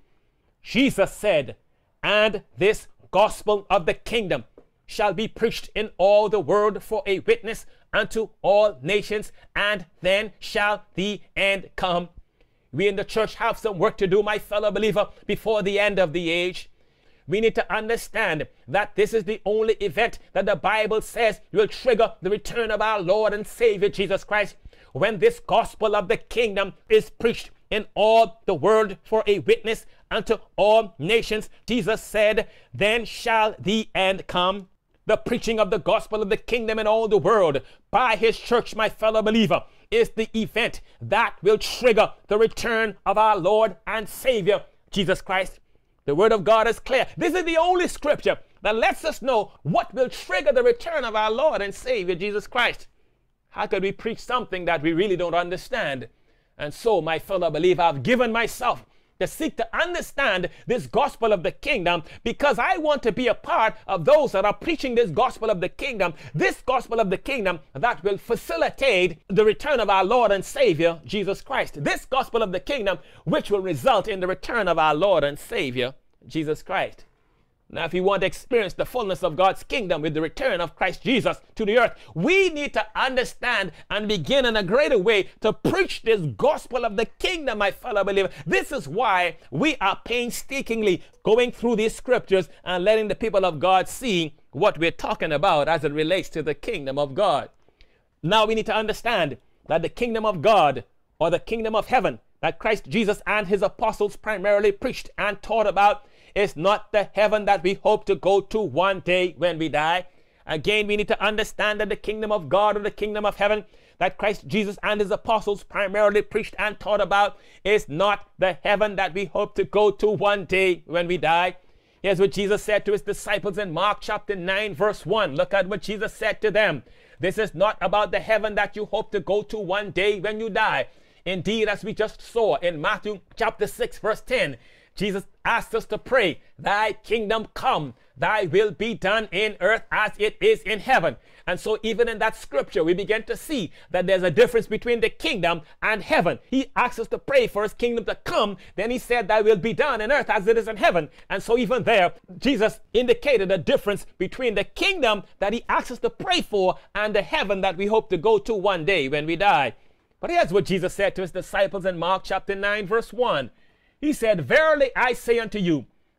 Jesus said, and this gospel of the kingdom shall be preached in all the world for a witness unto all nations, and then shall the end come. We in the church have some work to do, my fellow believer, before the end of the age. We need to understand that this is the only event that the Bible says will trigger the return of our Lord and Savior Jesus Christ, when this gospel of the kingdom is preached in all the world for a witness unto all nations. Jesus said, then shall the end come. The preaching of the gospel of the kingdom in all the world by his church, my fellow believer, is the event that will trigger the return of our Lord and Savior Jesus Christ. The word of God is clear. This is the only scripture that lets us know what will trigger the return of our Lord and Savior Jesus Christ. How could we preach something that we really don't understand? And so, my fellow believer, I've given myself to seek to understand this gospel of the kingdom, because I want to be a part of those that are preaching this gospel of the kingdom, this gospel of the kingdom that will facilitate the return of our Lord and Savior, Jesus Christ. This gospel of the kingdom which will result in the return of our Lord and Savior, Jesus Christ. Now, if we want to experience the fullness of God's kingdom with the return of Christ Jesus to the earth, we need to understand and begin in a greater way to preach this gospel of the kingdom, my fellow believer. This is why we are painstakingly going through these scriptures and letting the people of God see what we're talking about as it relates to the kingdom of God. Now, we need to understand that the kingdom of God, or the kingdom of heaven, that Christ Jesus and his apostles primarily preached and taught about, is not the heaven that we hope to go to one day when we die. Again, we need to understand that the kingdom of God, or the kingdom of heaven, that Christ Jesus and his apostles primarily preached and taught about, is not the heaven that we hope to go to one day when we die. Here's what Jesus said to his disciples in Mark chapter nine, verse one. Look at what Jesus said to them. This is not about the heaven that you hope to go to one day when you die. Indeed, as we just saw in Matthew chapter six, verse ten, Jesus asked us to pray, thy kingdom come, thy will be done in earth as it is in heaven. And so even in that scripture, we begin to see that there's a difference between the kingdom and heaven. He asked us to pray for his kingdom to come. Then he said, thy will be done in earth as it is in heaven. And so even there, Jesus indicated a difference between the kingdom that he asked us to pray for and the heaven that we hope to go to one day when we die. But here's what Jesus said to his disciples in Mark chapter nine, verse one. He said, verily I say unto you,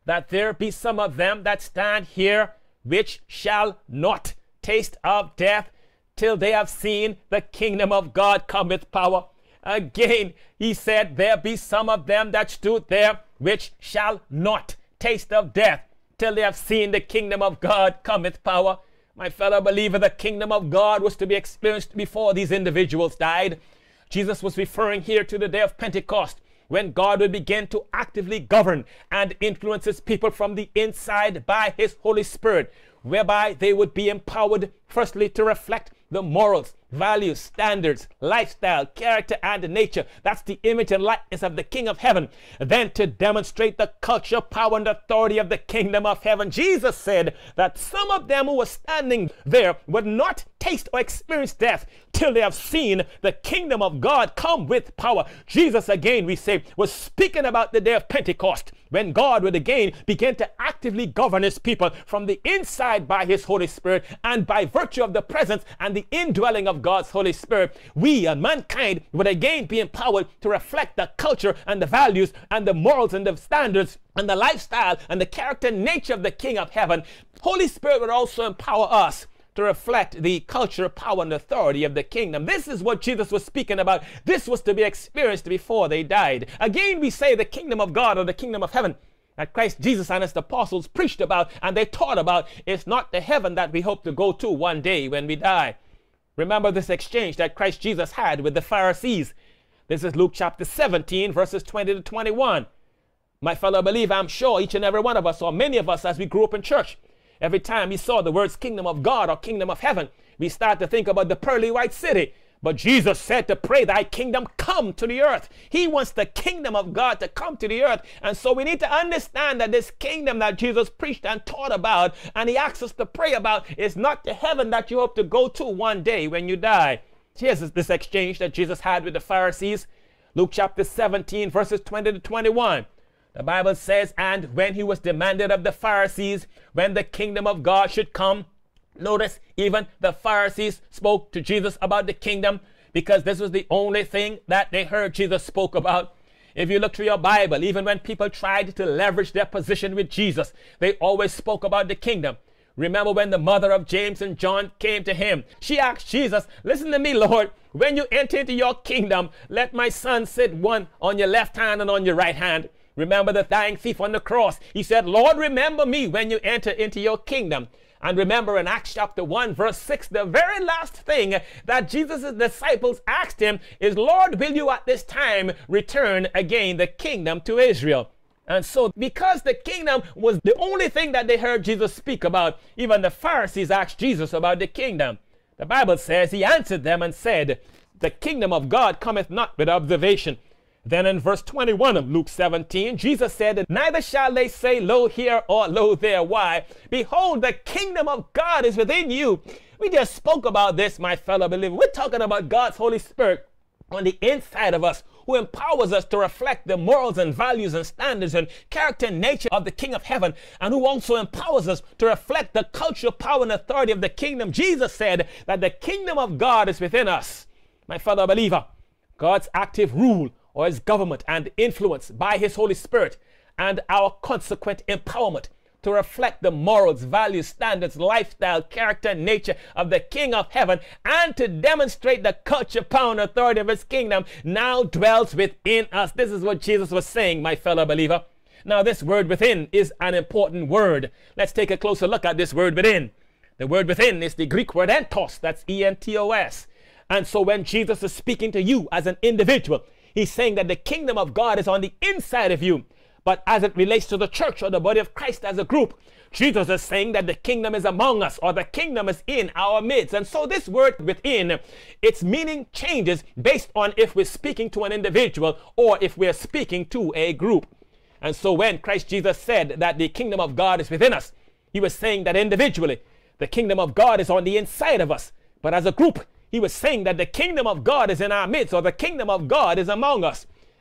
that there be some of them that stand here which shall not taste of death till they have seen the kingdom of God come with power. Again, he said, there be some of them that stood there which shall not taste of death till they have seen the kingdom of God come with power. My fellow believer, the kingdom of God was to be experienced before these individuals died. Jesus was referring here to the day of Pentecost, when God would begin to actively govern and influence his people from the inside by his Holy Spirit, whereby they would be empowered, firstly, to reflect the morals, values, standards, lifestyle, character, and nature. That's the image and likeness of the King of Heaven. Then to demonstrate the culture, power, and authority of the kingdom of heaven. Jesus said that some of them who were standing there would not taste or experience death till they have seen the kingdom of God come with power. Jesus, again, we say, was speaking about the day of Pentecost, when God would again begin to actively govern his people from the inside by his Holy Spirit, and by virtue of the presence and the indwelling of God's Holy Spirit, we and mankind would again be empowered to reflect the culture and the values and the morals and the standards and the lifestyle and the character and nature of the King of Heaven. Holy Spirit would also empower us to reflect the culture, power, and authority of the kingdom. This is what Jesus was speaking about. This was to be experienced before they died. Again, we say the kingdom of God, or the kingdom of heaven, that Christ Jesus and his apostles preached about and they taught about, is not the heaven that we hope to go to one day when we die. Remember this exchange that Christ Jesus had with the Pharisees. This is Luke chapter seventeen, verses twenty to twenty-one. My fellow believer, I'm sure each and every one of us, or many of us as we grew up in church, every time we saw the words kingdom of God or kingdom of heaven, we start to think about the pearly white city. But Jesus said to pray, thy kingdom come to the earth. He wants the kingdom of God to come to the earth. And so we need to understand that this kingdom that Jesus preached and taught about, and he asks us to pray about, is not the heaven that you hope to go to one day when you die. Here's this exchange that Jesus had with the Pharisees. Luke chapter seventeen, verses twenty to twenty-one. The Bible says, and when he was demanded of the Pharisees when the kingdom of God should come, notice, even the Pharisees spoke to Jesus about the kingdom, because this was the only thing that they heard Jesus spoke about. If you look through your Bible, even when people tried to leverage their position with Jesus, they always spoke about the kingdom. Remember when the mother of James and John came to him, she asked Jesus, listen to me, Lord, when you enter into your kingdom, let my son sit one on your left hand and on your right hand. Remember the dying thief on the cross. He said, Lord, remember me when you enter into your kingdom. And remember in Acts chapter one, verse six, the very last thing that Jesus' disciples asked him is, Lord, will you at this time return again the kingdom to Israel? And so because the kingdom was the only thing that they heard Jesus speak about, even the Pharisees asked Jesus about the kingdom. The Bible says he answered them and said, the kingdom of God cometh not with observation. Then in verse twenty-one of Luke seventeen, Jesus said, neither shall they say, lo here or lo there. Why? Behold, the kingdom of God is within you. We just spoke about this, my fellow believer. We're talking about God's Holy Spirit on the inside of us, who empowers us to reflect the morals and values and standards and character and nature of the King of Heaven, and who also empowers us to reflect the culture, power, and authority of the kingdom. Jesus said that the kingdom of God is within us. My fellow believer, God's active rule or his government and influence by his Holy Spirit, and our consequent empowerment to reflect the morals, values, standards, lifestyle, character, and nature of the King of Heaven, and to demonstrate the culture, power, and authority of his kingdom, now dwells within us. This is what Jesus was saying, my fellow believer. Now, this word within is an important word. Let's take a closer look at this word within. The word within is the Greek word entos. That's E N T O S. And so when Jesus is speaking to you as an individual, he's saying that the kingdom of God is on the inside of you. But as it relates to the church or the body of Christ as a group, Jesus is saying that the kingdom is among us, or the kingdom is in our midst. And so this word within, its meaning changes based on if we're speaking to an individual or if we're speaking to a group. And so when Christ Jesus said that the kingdom of God is within us, he was saying that individually, the kingdom of God is on the inside of us. But as a group, he was saying that the kingdom of God is in our midst, or the kingdom of God is among us.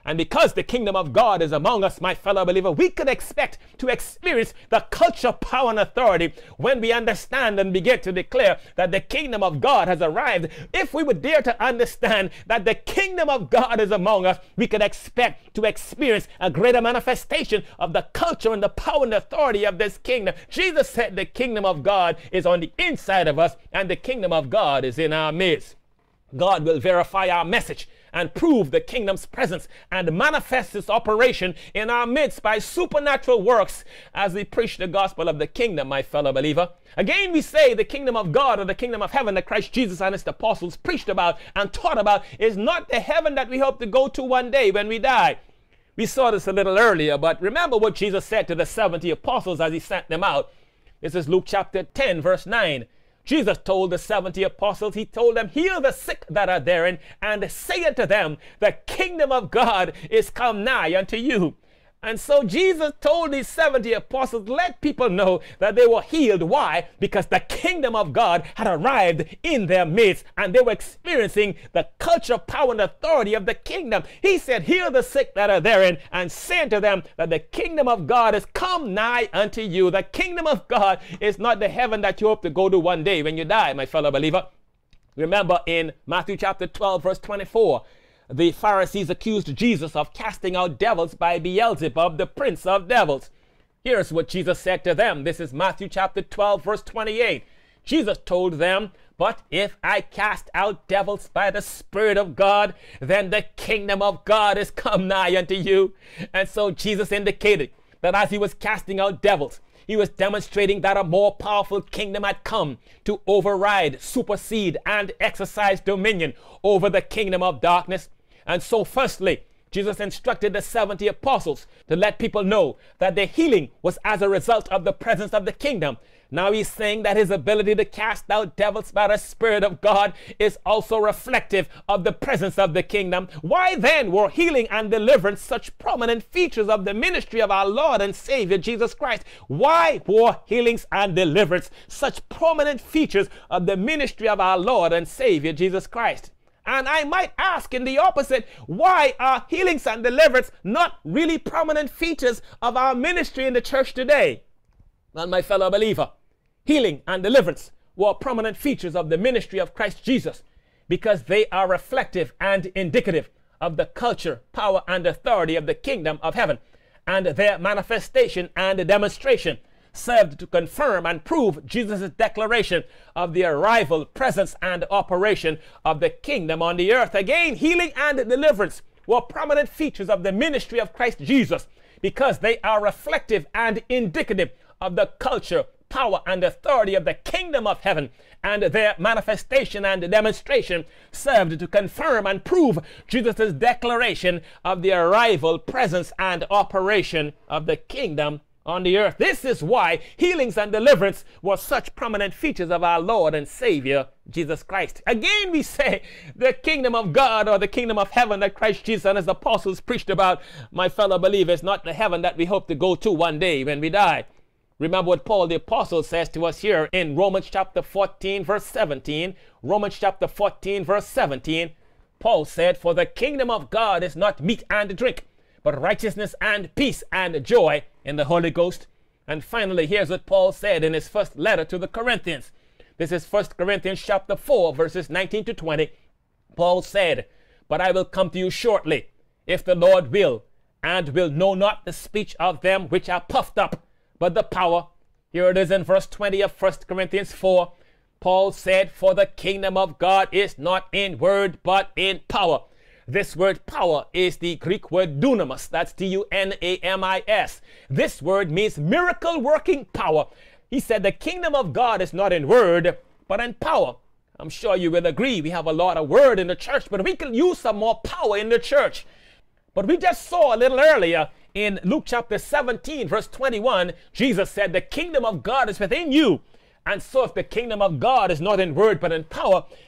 And because the kingdom of God is among us, my fellow believer, we can expect to experience the culture, power, and authority when we understand and begin to declare that the kingdom of God has arrived. If we would dare to understand that the kingdom of God is among us, we can expect to experience a greater manifestation of the culture and the power and authority of this kingdom. Jesus said the kingdom of God is on the inside of us, and the kingdom of God is in our midst. God will verify our message and prove the kingdom's presence and manifest its operation in our midst by supernatural works as we preach the gospel of the kingdom, my fellow believer. Again, we say the kingdom of God, or the kingdom of heaven that Christ Jesus and his apostles preached about and taught about, is not the heaven that we hope to go to one day when we die. We saw this a little earlier, but remember what Jesus said to the seventy apostles as he sent them out. This is Luke chapter ten, verse nine. Jesus told the seventy apostles, he told them, heal the sick that are therein, and say unto them, the kingdom of God is come nigh unto you. And so Jesus told these seventy apostles, let people know that they were healed. Why? Because the kingdom of God had arrived in their midst, and they were experiencing the culture, power, and authority of the kingdom. He said, heal the sick that are therein, and say unto them that the kingdom of God is come nigh unto you. The kingdom of God is not the heaven that you hope to go to one day when you die, my fellow believer. Remember in Matthew chapter twelve, verse twenty-four, the Pharisees accused Jesus of casting out devils by Beelzebub, the prince of devils. Here's what Jesus said to them. This is Matthew chapter twelve, verse twenty-eight. Jesus told them, but if I cast out devils by the Spirit of God, then the kingdom of God is come nigh unto you. And so Jesus indicated that as he was casting out devils, he was demonstrating that a more powerful kingdom had come to override, supersede, and exercise dominion over the kingdom of darkness. And so firstly, Jesus instructed the seventy apostles to let people know that their healing was as a result of the presence of the kingdom. Now he's saying that his ability to cast out devils by the Spirit of God is also reflective of the presence of the kingdom. Why then were healing and deliverance such prominent features of the ministry of our Lord and Savior Jesus Christ? Why were healings and deliverance such prominent features of the ministry of our Lord and Savior Jesus Christ? And I might ask in the opposite, why are healings and deliverance not really prominent features of our ministry in the church today? Well, my fellow believer, healing and deliverance were prominent features of the ministry of Christ Jesus because they are reflective and indicative of the culture, power, and authority of the kingdom of heaven, and their manifestation and demonstration served to confirm and prove Jesus' declaration of the arrival, presence, and operation of the kingdom on the earth. Again, healing and deliverance were prominent features of the ministry of Christ Jesus because they are reflective and indicative of the culture, power, and authority of the kingdom of heaven, and their manifestation and demonstration served to confirm and prove Jesus' declaration of the arrival, presence, and operation of the kingdom on the earth. This is why healings and deliverance were such prominent features of our Lord and Savior Jesus Christ. Again, we say the kingdom of God, or the kingdom of heaven that Christ Jesus and his apostles preached about, my fellow believers, not the heaven that we hope to go to one day when we die. Remember what Paul the apostle says to us here in Romans chapter fourteen, verse seventeen. Romans chapter fourteen, verse seventeen. Paul said, for the kingdom of God is not meat and drink, but righteousness and peace and joy in the Holy Ghost. And finally, here's what Paul said in his first letter to the Corinthians. This is First Corinthians chapter four, verses nineteen to twenty. Paul said, but I will come to you shortly, if the Lord will, and will know not the speech of them which are puffed up, but the power. Here it is in verse twenty of First Corinthians four. Paul said, for the kingdom of God is not in word, but in power. This word power is the Greek word dunamis. That's D U N A M I S. This word means miracle working power. He said the kingdom of God is not in word, but in power. I'm sure you will agree we have a lot of word in the church, but we can use some more power in the church. But we just saw a little earlier in Luke chapter seventeen, verse twenty-one, Jesus said the kingdom of God is within you. And so if the kingdom of God is not in word but in power,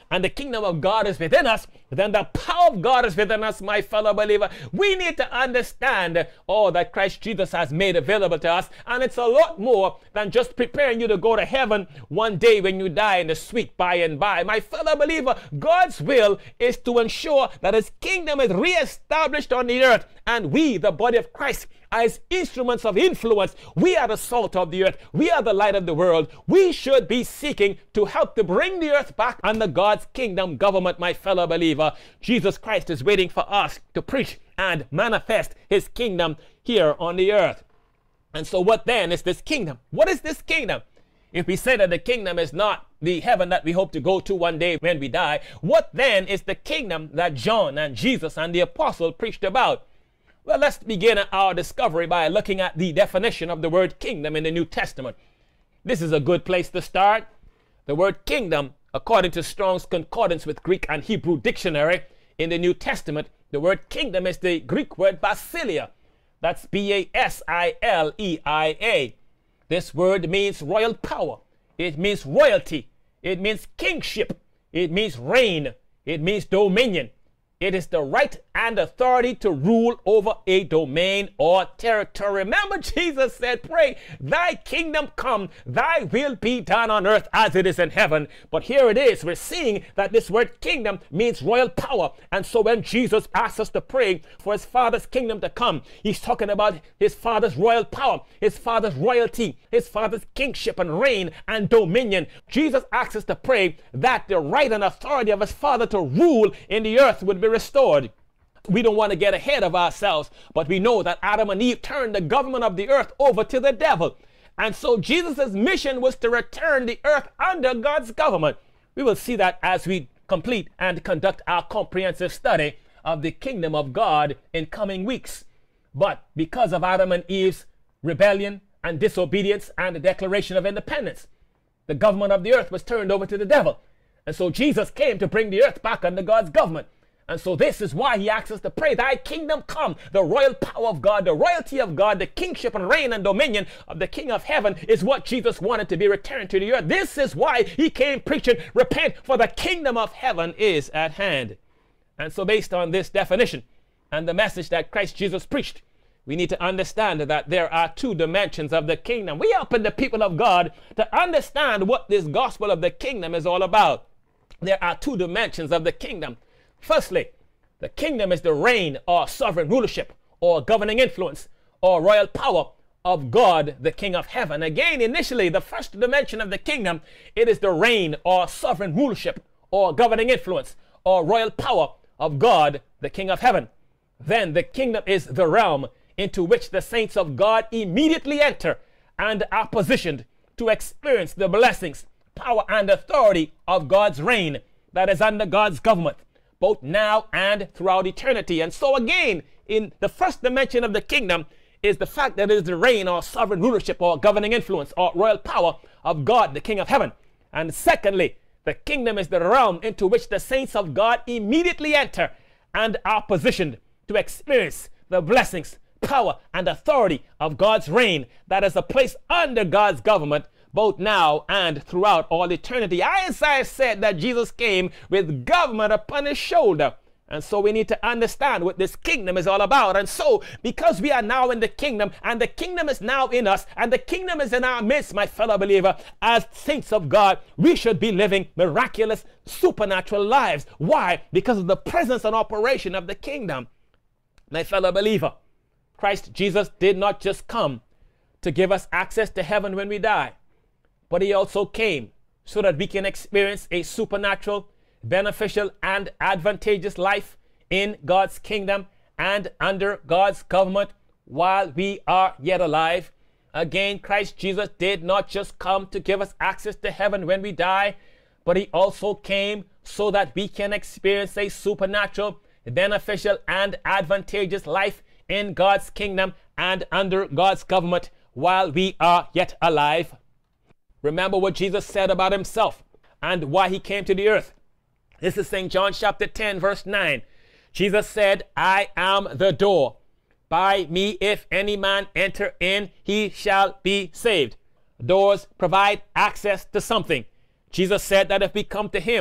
and the kingdom of God is within us, then the power of God is within us, my fellow believer. We need to understand all that Christ Jesus has made available to us, and it's a lot more than just preparing you to go to heaven one day when you die in the sweet by and by. My fellow believer, God's will is to ensure that his kingdom is reestablished on the earth, and we, the body of Christ, as instruments of influence, we are the salt of the earth. We are the light of the world. We should be seeking to help to bring the earth back under God's kingdom government, my fellow believer. Jesus Christ is waiting for us to preach and manifest his kingdom here on the earth. And so what then is this kingdom? What is this kingdom? If we say that the kingdom is not the heaven that we hope to go to one day when we die, what then is the kingdom that John and Jesus and the apostle preached about? Well, let's begin our discovery by looking at the definition of the word kingdom in the New Testament. This is a good place to start. The word kingdom, according to Strong's Concordance with Greek and Hebrew Dictionary in the New Testament, the word kingdom is the Greek word basileia. That's B A S I L E I A. This word means royal power. It means royalty. It means kingship. It means reign. It means dominion. It is the right and authority to rule over a domain or territory. Remember, Jesus said, pray, thy kingdom come, thy will be done on earth as it is in heaven. But here it is. We're seeing that this word kingdom means royal power. And so when Jesus asks us to pray for his Father's kingdom to come, he's talking about his Father's royal power, his Father's royalty, his Father's kingship and reign and dominion. Jesus asks us to pray that the right and authority of his Father to rule in the earth would be restored. We don't want to get ahead of ourselves, but we know that Adam and Eve turned the government of the earth over to the devil. And so Jesus' mission was to return the earth under God's government. We will see that as we complete and conduct our comprehensive study of the kingdom of God in coming weeks. But because of Adam and Eve's rebellion and disobedience and the declaration of independence, the government of the earth was turned over to the devil. And so Jesus came to bring the earth back under God's government. And so this is why he asks us to pray, thy kingdom come. The royal power of God, the royalty of God, the kingship and reign and dominion of the King of heaven is what Jesus wanted to be returned to the earth. This is why he came preaching, repent, for the kingdom of heaven is at hand. And so based on this definition and the message that Christ Jesus preached, we need to understand that there are two dimensions of the kingdom. We open the people of God to understand what this gospel of the kingdom is all about. There are two dimensions of the kingdom. Firstly, the kingdom is the reign or sovereign rulership or governing influence or royal power of God, the King of heaven. Again, initially, the first dimension of the kingdom, it is the reign or sovereign rulership or governing influence or royal power of God, the King of heaven. Then the kingdom is the realm into which the saints of God immediately enter and are positioned to experience the blessings, power, and authority of God's reign that is under God's government, both now and throughout eternity. And so again, in the first dimension of the kingdom is the fact that it is the reign or sovereign rulership or governing influence or royal power of God, the King of heaven. And secondly, the kingdom is the realm into which the saints of God immediately enter and are positioned to experience the blessings, power, and authority of God's reign that is a place under God's government, both now and throughout all eternity. Isaiah said that Jesus came with government upon his shoulder. And so we need to understand what this kingdom is all about. And so, because we are now in the kingdom, and the kingdom is now in us, and the kingdom is in our midst, my fellow believer, as saints of God, we should be living miraculous, supernatural lives. Why? Because of the presence and operation of the kingdom. My fellow believer, Christ Jesus did not just come to give us access to heaven when we die, but he also came so that we can experience a supernatural, beneficial, and advantageous life in God's kingdom and under God's government while we are yet alive. Again, Christ Jesus did not just come to give us access to heaven when we die, but he also came so that we can experience a supernatural, beneficial, and advantageous life in God's kingdom and under God's government while we are yet alive. Remember what Jesus said about himself and why he came to the earth. This is Saint John chapter ten, verse nine. Jesus said, I am the door. By me, if any man enter in, he shall be saved. Doors provide access to something. Jesus said that if we come to him,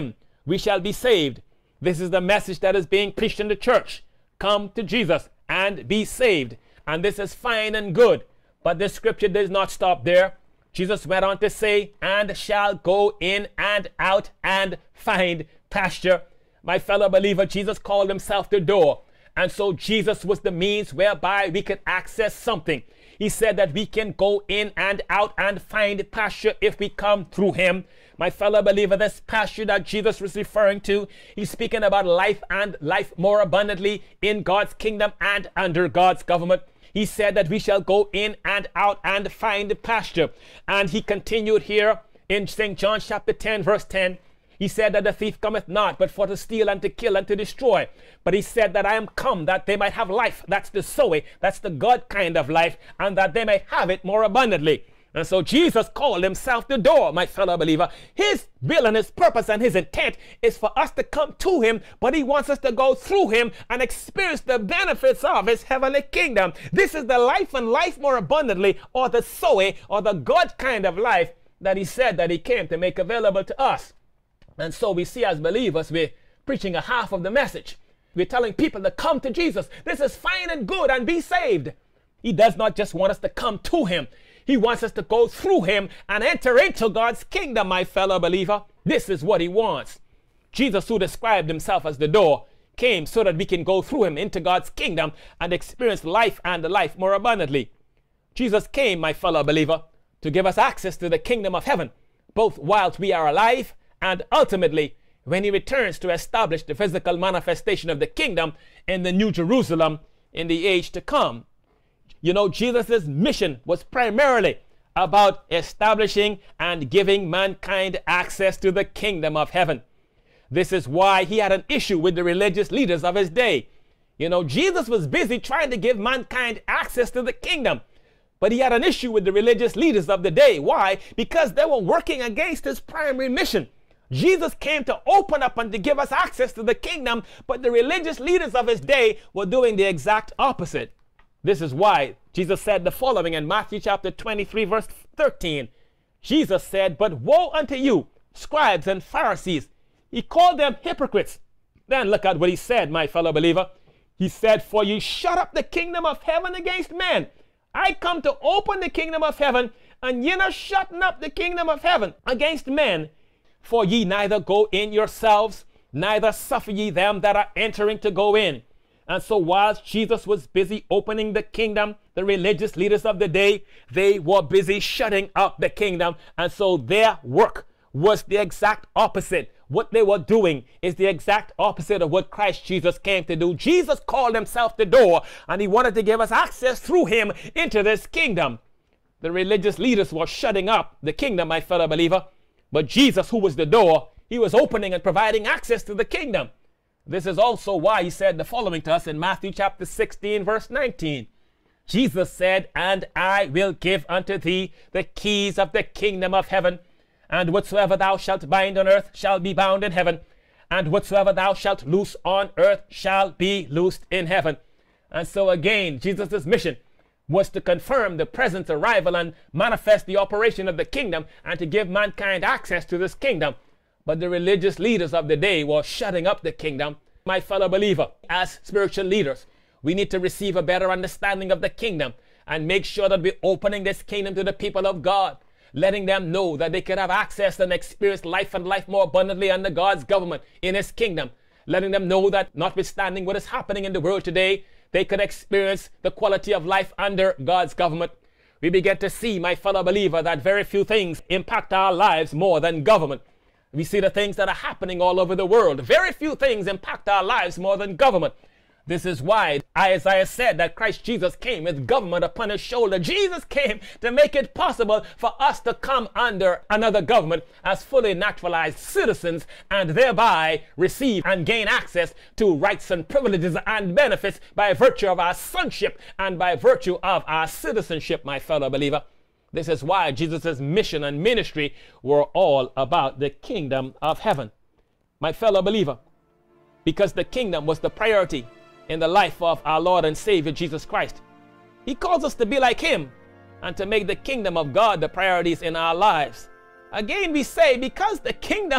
we shall be saved. This is the message that is being preached in the church. Come to Jesus and be saved. And this is fine and good. But the scripture does not stop there. Jesus went on to say, and shall go in and out and find pasture. My fellow believer, Jesus called himself the door. And so Jesus was the means whereby we could access something. He said that we can go in and out and find pasture if we come through him. My fellow believer, this pasture that Jesus was referring to, he's speaking about life and life more abundantly in God's kingdom and under God's government. He said that we shall go in and out and find pasture. And he continued here in Saint John chapter ten, verse ten. He said that the thief cometh not, but for to steal and to kill and to destroy. But he said that I am come that they might have life. That's the Zoe. That's the God kind of life. And that they may have it more abundantly. And so Jesus called himself the door, my fellow believer. His will and his purpose and his intent is for us to come to him, but he wants us to go through him and experience the benefits of his heavenly kingdom. This is the life and life more abundantly, or the Zoe, or the God kind of life that he said that he came to make available to us. And so we see as believers, we're preaching a half of the message. We're telling people to come to Jesus. This is fine and good and be saved. He does not just want us to come to him. He wants us to go through him and enter into God's kingdom, my fellow believer. This is what he wants. Jesus, who described himself as the door, came so that we can go through him into God's kingdom and experience life and life more abundantly. Jesus came, my fellow believer, to give us access to the kingdom of heaven, both whilst we are alive and ultimately when he returns to establish the physical manifestation of the kingdom in the New Jerusalem in the age to come. You know, Jesus' mission was primarily about establishing and giving mankind access to the kingdom of heaven. This is why he had an issue with the religious leaders of his day. You know, Jesus was busy trying to give mankind access to the kingdom, but he had an issue with the religious leaders of the day. Why? Because they were working against his primary mission. Jesus came to open up and to give us access to the kingdom, but the religious leaders of his day were doing the exact opposite. This is why Jesus said the following in Matthew chapter twenty-three, verse thirteen. Jesus said, "But woe unto you, scribes and Pharisees." He called them hypocrites. Then look at what he said, my fellow believer. He said, "For ye shut up the kingdom of heaven against men." I come to open the kingdom of heaven, and ye are shutting up the kingdom of heaven against men. For ye neither go in yourselves, neither suffer ye them that are entering to go in. And so whilst Jesus was busy opening the kingdom, the religious leaders of the day, they were busy shutting up the kingdom. And so their work was the exact opposite. What they were doing is the exact opposite of what Christ Jesus came to do. Jesus called himself the door, and he wanted to give us access through him into this kingdom. The religious leaders were shutting up the kingdom, my fellow believer. But Jesus, who was the door, he was opening and providing access to the kingdom. This is also why he said the following to us in Matthew chapter sixteen, verse nineteen. Jesus said, "And I will give unto thee the keys of the kingdom of heaven. And whatsoever thou shalt bind on earth shall be bound in heaven. And whatsoever thou shalt loose on earth shall be loosed in heaven." And so again, Jesus' mission was to confirm the present arrival and manifest the operation of the kingdom and to give mankind access to this kingdom. But the religious leaders of the day were shutting up the kingdom. My fellow believer, as spiritual leaders, we need to receive a better understanding of the kingdom and make sure that we're opening this kingdom to the people of God, letting them know that they can have access and experience life and life more abundantly under God's government in his kingdom, letting them know that notwithstanding what is happening in the world today, they could experience the quality of life under God's government. We begin to see, my fellow believer, that very few things impact our lives more than government. We see the things that are happening all over the world. Very few things impact our lives more than government. This is why Isaiah said that Christ Jesus came with government upon his shoulder. Jesus came to make it possible for us to come under another government as fully naturalized citizens and thereby receive and gain access to rights and privileges and benefits by virtue of our sonship and by virtue of our citizenship, my fellow believer. This is why Jesus' mission and ministry were all about the kingdom of heaven. My fellow believer, because the kingdom was the priority in the life of our Lord and Savior Jesus Christ, he calls us to be like him and to make the kingdom of God the priorities in our lives. Again, we say, because the kingdom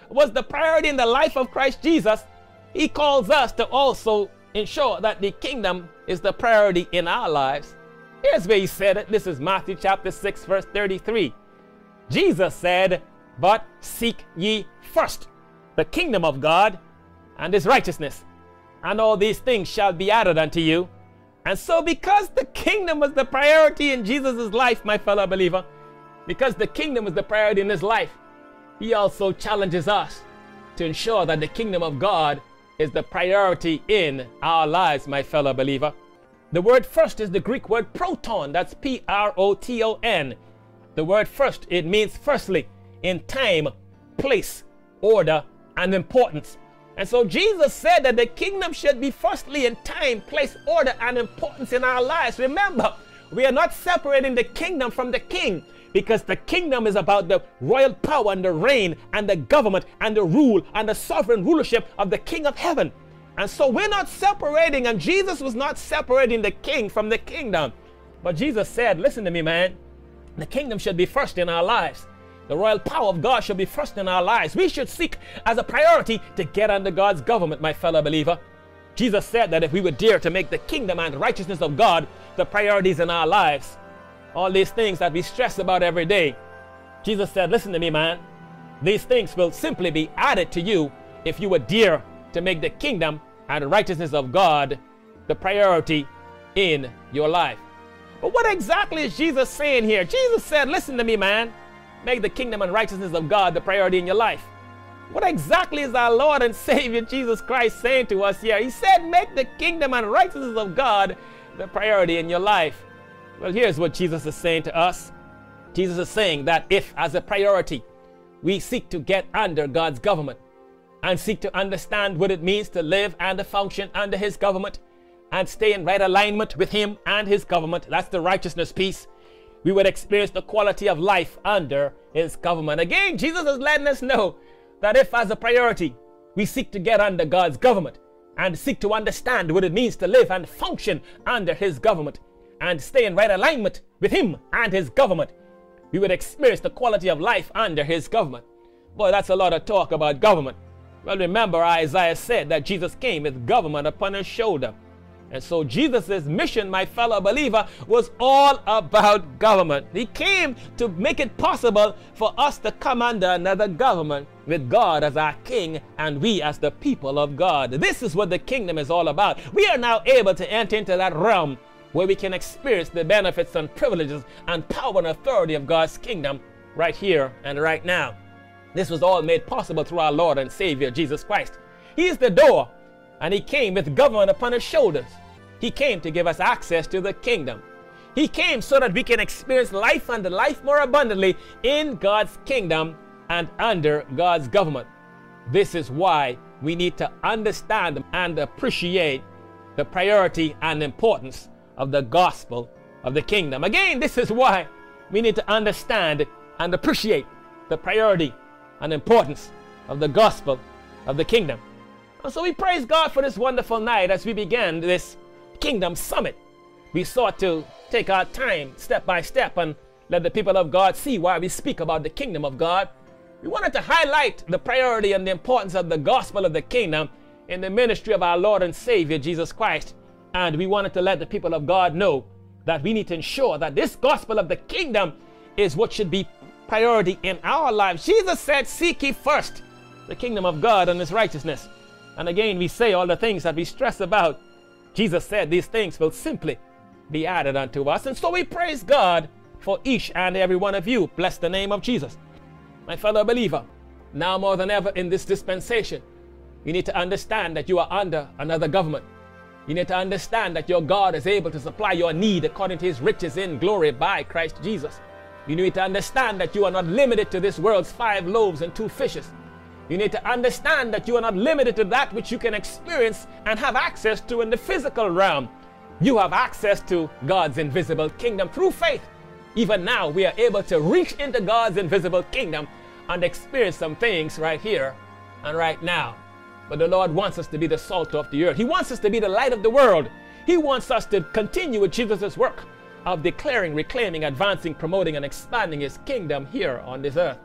was the priority in the life of Christ Jesus, he calls us to also ensure that the kingdom is the priority in our lives. Here's where he said it. This is Matthew chapter six, verse thirty-three. Jesus said, "But seek ye first the kingdom of God and his righteousness, and all these things shall be added unto you." And so because the kingdom was the priority in Jesus' life, my fellow believer, because the kingdom was the priority in his life, he also challenges us to ensure that the kingdom of God is the priority in our lives, my fellow believer. The word first is the Greek word proton. That's P R O T O N. The word first, it means firstly, in time, place, order, and importance. And so Jesus said that the kingdom should be firstly in time, place, order, and importance in our lives. Remember, we are not separating the kingdom from the king, because the kingdom is about the royal power and the reign and the government and the rule and the sovereign rulership of the King of heaven. And so we're not separating, and Jesus was not separating the king from the kingdom. But Jesus said, listen to me, man, the kingdom should be first in our lives. The royal power of God should be first in our lives. We should seek as a priority to get under God's government, my fellow believer. Jesus said that if we would dare to make the kingdom and righteousness of God the priorities in our lives, all these things that we stress about every day, Jesus said, listen to me, man, these things will simply be added to you if you would dare to make the kingdom and the righteousness of God the priority in your life. But what exactly is Jesus saying here? Jesus said, listen to me, man, make the kingdom and righteousness of God the priority in your life. What exactly is our Lord and Savior Jesus Christ saying to us here? He said, make the kingdom and righteousness of God the priority in your life. Well, here's what Jesus is saying to us. Jesus is saying that if, as a priority, we seek to get under God's government and seek to understand what it means to live and to function under his government and stay in right alignment with him and his government, that's the righteousness piece, we would experience the quality of life under his government. Again, Jesus is letting us know that if, as a priority, we seek to get under God's government and seek to understand what it means to live and function under his government and stay in right alignment with him and his government, we would experience the quality of life under his government. Boy, that's a lot of talk about government. Well, remember, Isaiah said that Jesus came with government upon his shoulder. And so Jesus' mission, my fellow believer, was all about government. He came to make it possible for us to come under another government with God as our king and we as the people of God. This is what the kingdom is all about. We are now able to enter into that realm where we can experience the benefits and privileges and power and authority of God's kingdom right here and right now. This was all made possible through our Lord and Savior, Jesus Christ. He is the door, and he came with government upon his shoulders. He came to give us access to the kingdom. He came so that we can experience life and life more abundantly in God's kingdom and under God's government. This is why we need to understand and appreciate the priority and importance of the gospel of the kingdom. Again, this is why we need to understand and appreciate the priority and importance of the gospel of the kingdom. And so we praise God for this wonderful night as we began this Kingdom Summit. We sought to take our time step by step and let the people of God see why we speak about the kingdom of God. We wanted to highlight the priority and the importance of the gospel of the kingdom in the ministry of our Lord and Savior Jesus Christ. And we wanted to let the people of God know that we need to ensure that this gospel of the kingdom is what should be priority in our lives. Jesus said, seek ye first the kingdom of God and his righteousness. And again, we say all the things that we stress about. Jesus said these things will simply be added unto us. And so we praise God for each and every one of you. Bless the name of Jesus. My fellow believer, now more than ever in this dispensation, you need to understand that you are under another government. You need to understand that your God is able to supply your need according to his riches in glory by Christ Jesus. You need to understand that you are not limited to this world's five loaves and two fishes. You need to understand that you are not limited to that which you can experience and have access to in the physical realm. You have access to God's invisible kingdom through faith. Even now, we are able to reach into God's invisible kingdom and experience some things right here and right now. But the Lord wants us to be the salt of the earth. He wants us to be the light of the world. He wants us to continue with Jesus' work of declaring, reclaiming, advancing, promoting, and expanding his kingdom here on this earth.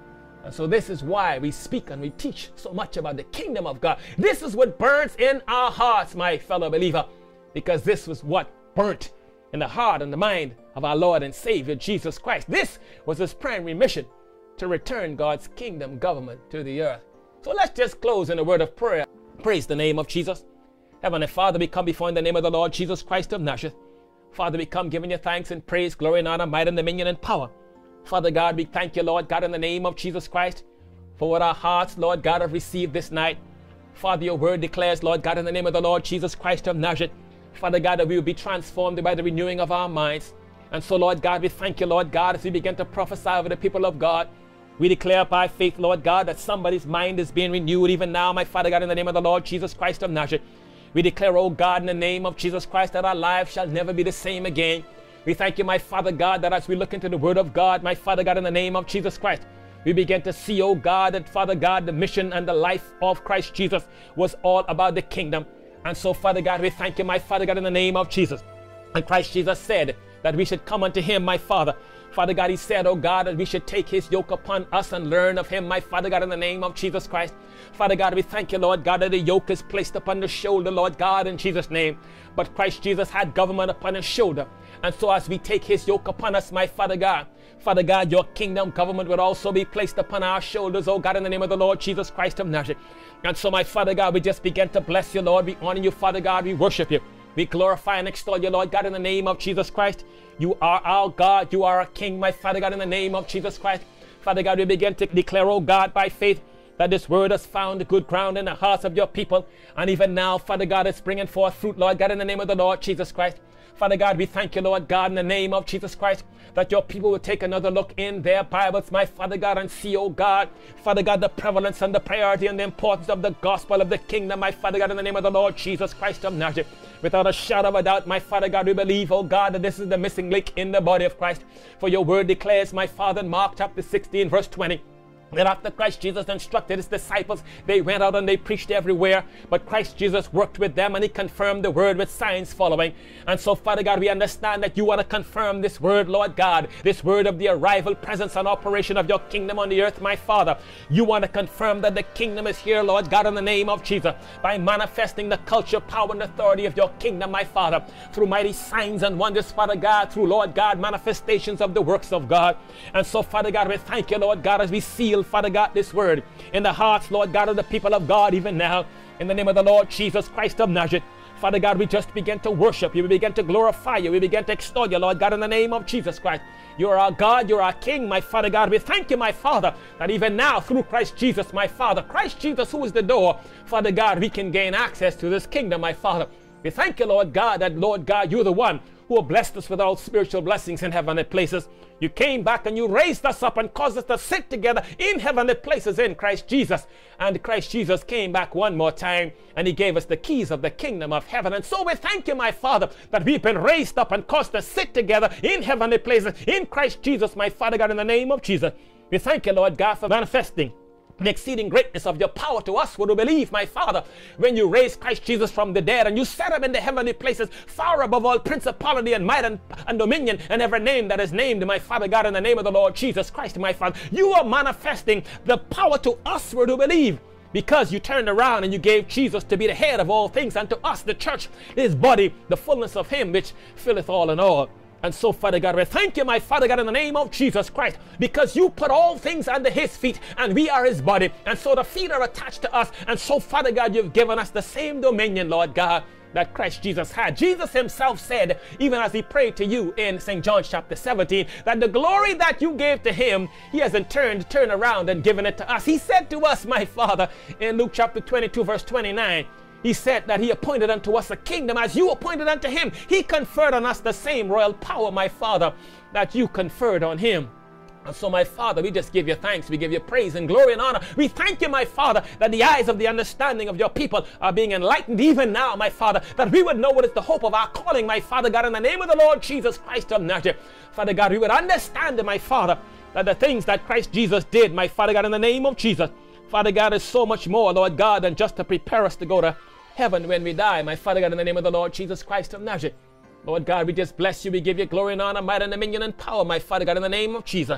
And so this is why we speak and we teach so much about the kingdom of God. This is what burns in our hearts, my fellow believer, because this was what burnt in the heart and the mind of our Lord and Savior Jesus Christ. This was his primary mission, to return God's kingdom government to the earth. So let's just close in a word of prayer. Praise the name of Jesus. Heavenly Father, we come before in the name of the Lord Jesus Christ of Nazareth. Father, we come giving you thanks and praise, glory and honor, might and dominion and power. Father God, we thank you, Lord God, in the name of Jesus Christ, for what our hearts, Lord God, have received this night. Father, your word declares, Lord God, in the name of the Lord Jesus Christ of Nazareth, Father God, that we will be transformed by the renewing of our minds. And so, Lord God, we thank you, Lord God, as we begin to prophesy over the people of God. We declare by faith, Lord God, that somebody's mind is being renewed even now, my Father God, in the name of the Lord Jesus Christ of Nazareth. We declare, oh God, in the name of Jesus Christ, that our lives shall never be the same again. We thank you, my Father God, that as we look into the word of God, my Father God, in the name of Jesus Christ, we begin to see, oh God, that Father God, the mission and the life of Christ Jesus was all about the kingdom. And so, Father God, we thank you, my Father God, in the name of Jesus. And Christ Jesus said that we should come unto him, my Father. Father God, he said, oh God, that we should take his yoke upon us and learn of him, my Father God, in the name of Jesus Christ. Father God, we thank you, Lord God, that the yoke is placed upon the shoulder, Lord God, in Jesus' name. But Christ Jesus had government upon his shoulder. And so as we take his yoke upon us, my Father God, Father God, your kingdom government would also be placed upon our shoulders, oh God, in the name of the Lord Jesus Christ of Nazareth. And so, my Father God, we just begin to bless you, Lord. We honor you, Father God. We worship you. We glorify and extol you, Lord God, in the name of Jesus Christ. You are our God. You are our King, my Father God, in the name of Jesus Christ. Father God, we begin to declare, oh God, by faith, that this word has found good ground in the hearts of your people. And even now, Father God, it's bringing forth fruit, Lord God, in the name of the Lord Jesus Christ. Father God, we thank you, Lord God, in the name of Jesus Christ, that your people will take another look in their Bibles, my Father God, and see, oh God, Father God, the prevalence and the priority and the importance of the gospel of the kingdom, my Father God, in the name of the Lord Jesus Christ of Nazareth. Without a shadow of a doubt, my Father God, we believe, oh God, that this is the missing link in the body of Christ. For your word declares, my Father, in Mark chapter sixteen, verse twenty, that after Christ Jesus instructed his disciples, they went out and they preached everywhere. But Christ Jesus worked with them and he confirmed the word with signs following. And so, Father God, we understand that you want to confirm this word, Lord God, this word of the arrival, presence, and operation of your kingdom on the earth, my Father. You want to confirm that the kingdom is here, Lord God, in the name of Jesus, by manifesting the culture, power, and authority of your kingdom, my Father, through mighty signs and wonders, Father God, through, Lord God, manifestations of the works of God. And so, Father God, we thank you, Lord God, as we seal, Father God, this word in the hearts, Lord God, of the people of God, even now, in the name of the Lord Jesus Christ of Nazareth. Father God, we just begin to worship you. We begin to glorify you. We begin to extol you, Lord God, in the name of Jesus Christ. You are our God. You are our King, my Father God. We thank you, my Father, that even now, through Christ Jesus, my Father, Christ Jesus, who is the door, Father God, we can gain access to this kingdom, my Father. We thank you, Lord God, that, Lord God, you're the one who have blessed us with all spiritual blessings in heavenly places. You came back and you raised us up and caused us to sit together in heavenly places in Christ Jesus. And Christ Jesus came back one more time and he gave us the keys of the kingdom of heaven. And so we thank you, my Father, that we've been raised up and caused to sit together in heavenly places in Christ Jesus, my Father God, in the name of Jesus. We thank you, Lord God, for manifesting the exceeding greatness of your power to us who do believe, my Father, when you raised Christ Jesus from the dead and you set him in the heavenly places far above all principality and might and, and dominion and every name that is named, my Father God, in the name of the Lord Jesus Christ, my Father. You are manifesting the power to us who do believe, because you turned around and you gave Jesus to be the head of all things, and to us, the church, his body, the fullness of him which filleth all in all. And so, Father God, we thank you, my Father God, in the name of Jesus Christ, because you put all things under his feet, and we are his body. And so the feet are attached to us. And so, Father God, you've given us the same dominion, Lord God, that Christ Jesus had. Jesus himself said, even as he prayed to you in Saint John chapter seventeen, that the glory that you gave to him, he has in turn turned around and given it to us. He said to us, my Father, in Luke chapter twenty-two, verse twenty-nine, he said that he appointed unto us a kingdom as you appointed unto him. He conferred on us the same royal power, my Father, that you conferred on him. And so, my Father, we just give you thanks. We give you praise and glory and honor. We thank you, my Father, that the eyes of the understanding of your people are being enlightened even now, my Father, that we would know what is the hope of our calling, my Father God, in the name of the Lord Jesus Christ of Nazareth. Father God, we would understand, my Father, that the things that Christ Jesus did, my Father God, in the name of Jesus, Father God, is so much more, Lord God, than just to prepare us to go to heaven when we die, my Father God, in the name of the Lord Jesus Christ of Nazareth. Lord God, we just bless you. We give you glory and honor, might and dominion and power, my Father God, in the name of Jesus.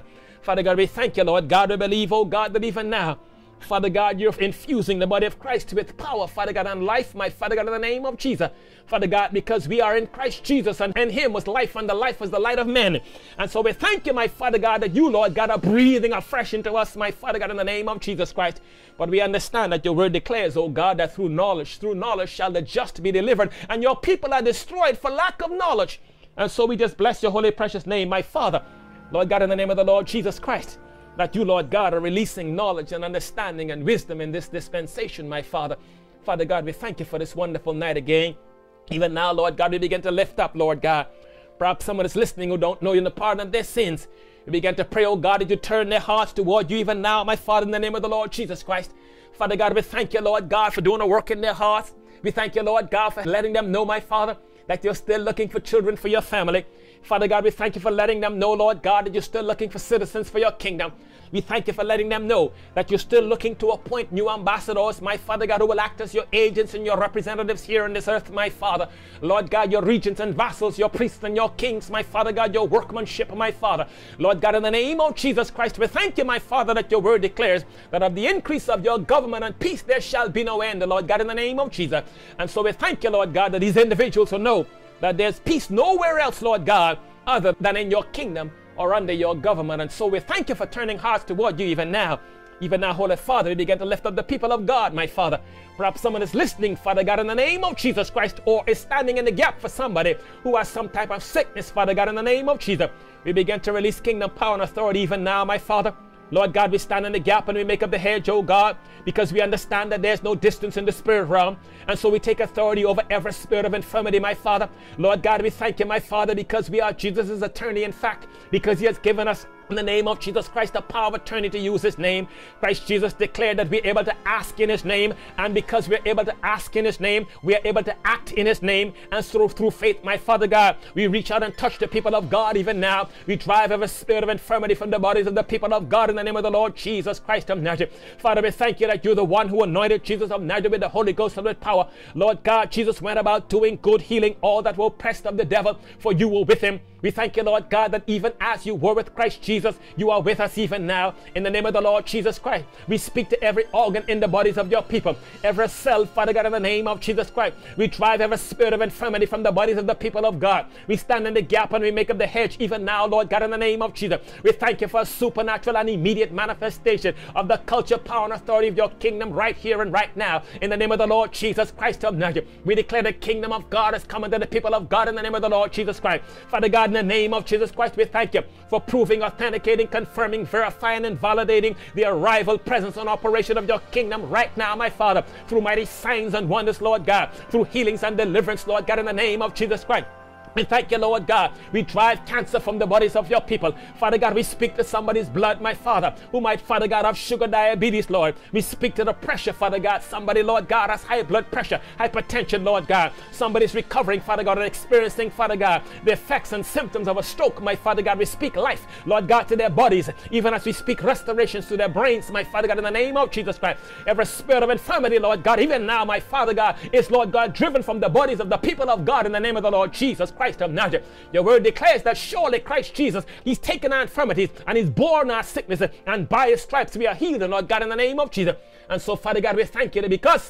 Father God, we thank you, Lord God. We believe, oh God, that even now, Father God, you're infusing the body of Christ with power, Father God, and life, my Father God, in the name of Jesus. Father God, because we are in Christ Jesus, and in him was life, and the life was the light of men. And so we thank you, my Father God, that you, Lord God, are breathing afresh into us, my Father God, in the name of Jesus Christ. But we understand that your word declares, oh God, that through knowledge, through knowledge shall the just be delivered, and your people are destroyed for lack of knowledge. And so we just bless your holy, precious name, my Father, Lord God, in the name of the Lord Jesus Christ, that you, Lord God, are releasing knowledge and understanding and wisdom in this dispensation, my Father. Father God, we thank you for this wonderful night again. Even now, Lord God, we begin to lift up, Lord God, perhaps someone is listening who don't know you in the pardon of their sins. We begin to pray, oh God, that you turn their hearts toward you even now, my Father, in the name of the Lord Jesus Christ. Father God, we thank you, Lord God, for doing a work in their hearts. We thank you, Lord God, for letting them know, my Father, that you're still looking for children for your family. Father God, we thank you for letting them know, Lord God, that you're still looking for citizens for your kingdom. We thank you for letting them know that you're still looking to appoint new ambassadors, my Father God, who will act as your agents and your representatives here on this earth, my Father. Lord God, your regents and vassals, your priests and your kings, my Father God, your workmanship, my Father. Lord God, in the name of Jesus Christ, we thank you, my Father, that your word declares that of the increase of your government and peace there shall be no end, Lord God, in the name of Jesus. And so we thank you, Lord God, that these individuals will know that there's peace nowhere else, Lord God, other than in your kingdom or under your government. And so we thank you for turning hearts toward you even now. Even now, Holy Father, we begin to lift up the people of God, my Father. Perhaps someone is listening, Father God, in the name of Jesus Christ, or is standing in the gap for somebody who has some type of sickness, Father God, in the name of Jesus. We begin to release kingdom power and authority even now, my Father. Lord God, we stand in the gap and we make up the hedge, oh God, because we understand that there's no distance in the spirit realm. And so we take authority over every spirit of infirmity, my Father. Lord God, we thank you, my Father, because we are Jesus' attorney, in fact, because he has given us, in the name of Jesus Christ, the power of attorney to use his name. Christ Jesus declared that we're able to ask in his name, and because we're able to ask in his name, we are able to act in his name. And so through faith, my Father God, we reach out and touch the people of God even now. We drive every spirit of infirmity from the bodies of the people of God in the name of the Lord Jesus Christ of Nazareth. Father, we thank you that you're the one who anointed Jesus of Nazareth with the Holy Ghost and with power. Lord God, Jesus went about doing good, healing all that were oppressed of the devil, for you were with him. We thank you, Lord God, that even as you were with Christ Jesus, you are with us even now. In the name of the Lord Jesus Christ, we speak to every organ in the bodies of your people, every cell, Father God, in the name of Jesus Christ. We drive every spirit of infirmity from the bodies of the people of God. We stand in the gap and we make up the hedge even now, Lord God, in the name of Jesus. We thank you for a supernatural and immediate manifestation of the culture, power, and authority of your kingdom right here and right now. In the name of the Lord Jesus Christ of Nazareth, we declare the kingdom of God is coming to the people of God in the name of the Lord Jesus Christ. Father God, in the name of Jesus Christ, we thank you for proving, authenticating, confirming, verifying, and validating the arrival, presence, and operation of your kingdom right now, my Father, through mighty signs and wonders, Lord God, through healings and deliverance, Lord God, in the name of Jesus Christ. We thank you, Lord God. We drive cancer from the bodies of your people. Father God, we speak to somebody's blood, my Father, who might, Father God, have sugar diabetes, Lord. We speak to the pressure, Father God. Somebody, Lord God, has high blood pressure, hypertension, Lord God. Somebody's recovering, Father God, and experiencing, Father God, the effects and symptoms of a stroke, my Father God. We speak life, Lord God, to their bodies, even as we speak restorations to their brains, my Father God, in the name of Jesus Christ. Every spirit of infirmity, Lord God, even now, my Father God, is, Lord God, driven from the bodies of the people of God in the name of the Lord Jesus Christ. Christ of Nazareth. Your word declares that surely Christ Jesus, he's taken our infirmities and he's borne our sicknesses, and by his stripes we are healed, and Lord God, in the name of Jesus. And so, Father God, we thank you that because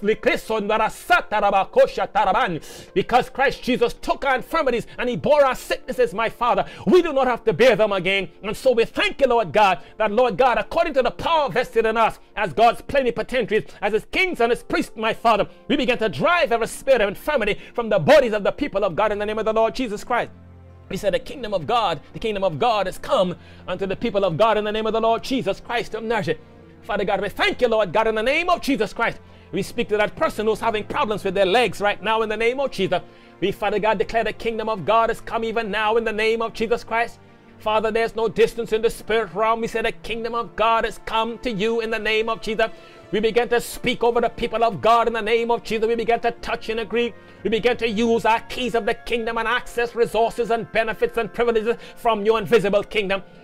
because Christ Jesus took our infirmities and he bore our sicknesses, my Father, we do not have to bear them again. And so we thank you, Lord God, that, Lord God, according to the power vested in us as God's plenipotentiaries, as his kings and his priests, my Father, we begin to drive every spirit of infirmity from the bodies of the people of God in the name of the Lord Jesus Christ. We said the kingdom of God, the kingdom of God has come unto the people of God in the name of the Lord Jesus Christ of Nazareth. Father God, we thank you, Lord God, in the name of Jesus Christ. We speak to that person who's having problems with their legs right now in the name of Jesus. We, Father God, declare the kingdom of God has come even now in the name of Jesus Christ. Father, there's no distance in the spirit realm. We say the kingdom of God has come to you in the name of Jesus. We begin to speak over the people of God in the name of Jesus. We begin to touch and agree. We begin to use our keys of the kingdom and access resources and benefits and privileges from your invisible kingdom.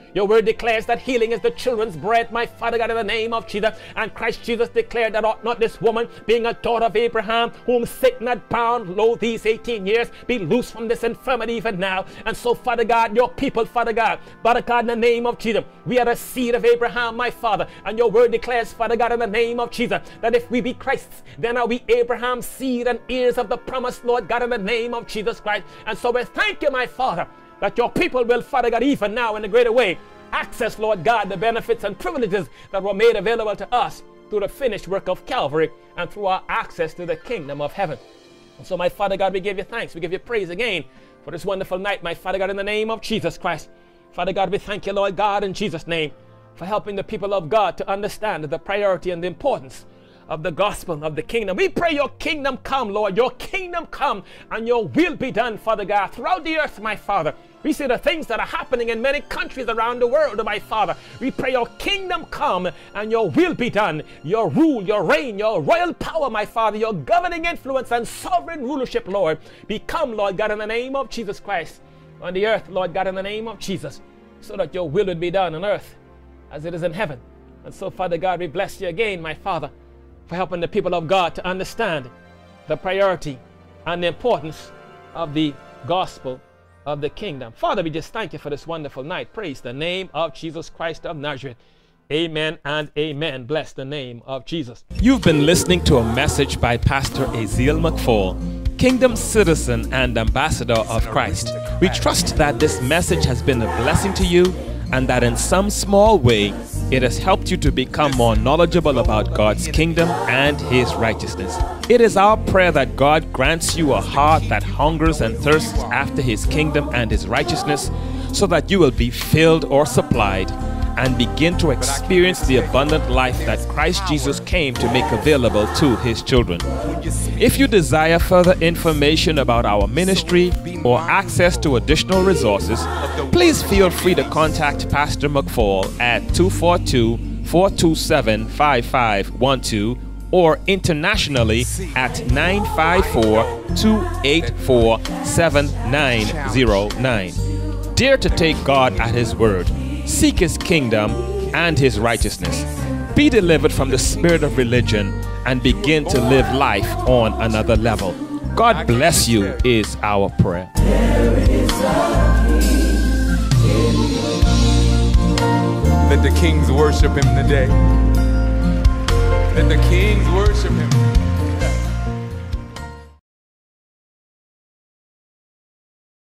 Your word declares that healing is the children's bread, my Father God, in the name of Jesus. And Christ Jesus declared that ought not this woman, being a daughter of Abraham, whom Satan had bound, lo, these eighteen years, be loose from this infirmity even now. And so, Father God, your people, Father God, Father God, in the name of Jesus, we are the seed of Abraham, my Father. And your word declares, Father God, in the name of Jesus, that if we be Christ's, then are we Abraham's seed and heirs of the promise, Lord God, in the name of Jesus Christ. And so we thank you, my Father, that your people will, Father God, even now in a greater way, access, Lord God, the benefits and privileges that were made available to us through the finished work of Calvary and through our access to the kingdom of heaven. And so, my Father God, we give you thanks. We give you praise again for this wonderful night, my Father God, in the name of Jesus Christ. Father God, we thank you, Lord God, in Jesus' name, for helping the people of God to understand the priority and the importance of the gospel of the kingdom. We pray your kingdom come, Lord, your kingdom come, and your will be done, Father God, throughout the earth, my Father. We see the things that are happening in many countries around the world, my Father. We pray your kingdom come and your will be done. Your rule, your reign, your royal power, my Father, your governing influence and sovereign rulership, Lord, become, Lord God, in the name of Jesus Christ on the earth, Lord God, in the name of Jesus, so that your will would be done on earth as it is in heaven. And so, Father God, we bless you again, my Father, for helping the people of God to understand the priority and the importance of the gospel of the kingdom. Father, we just thank you for this wonderful night. Praise the name of Jesus Christ of Nazareth. Amen and amen. Bless the name of Jesus. You've been listening to a message by Pastor Aziel McFall, Kingdom citizen and ambassador of Christ. We trust that this message has been a blessing to you and that in some small way it has helped you to become more knowledgeable about God's kingdom and His righteousness. It is our prayer that God grants you a heart that hungers and thirsts after His kingdom and His righteousness, so that you will be filled or supplied and begin to experience the abundant life that Christ Jesus came to make available to His children. If you desire further information about our ministry or access to additional resources, please feel free to contact Pastor McFall at two four two, four two seven, five five one two or internationally at nine five four, two eight four, seven nine zero nine. Dare to take God at His word. Seek His kingdom and His righteousness. Be delivered from the spirit of religion and begin to live life on another level. God bless you is our prayer. Let the kings worship Him today. Let the kings worship Him.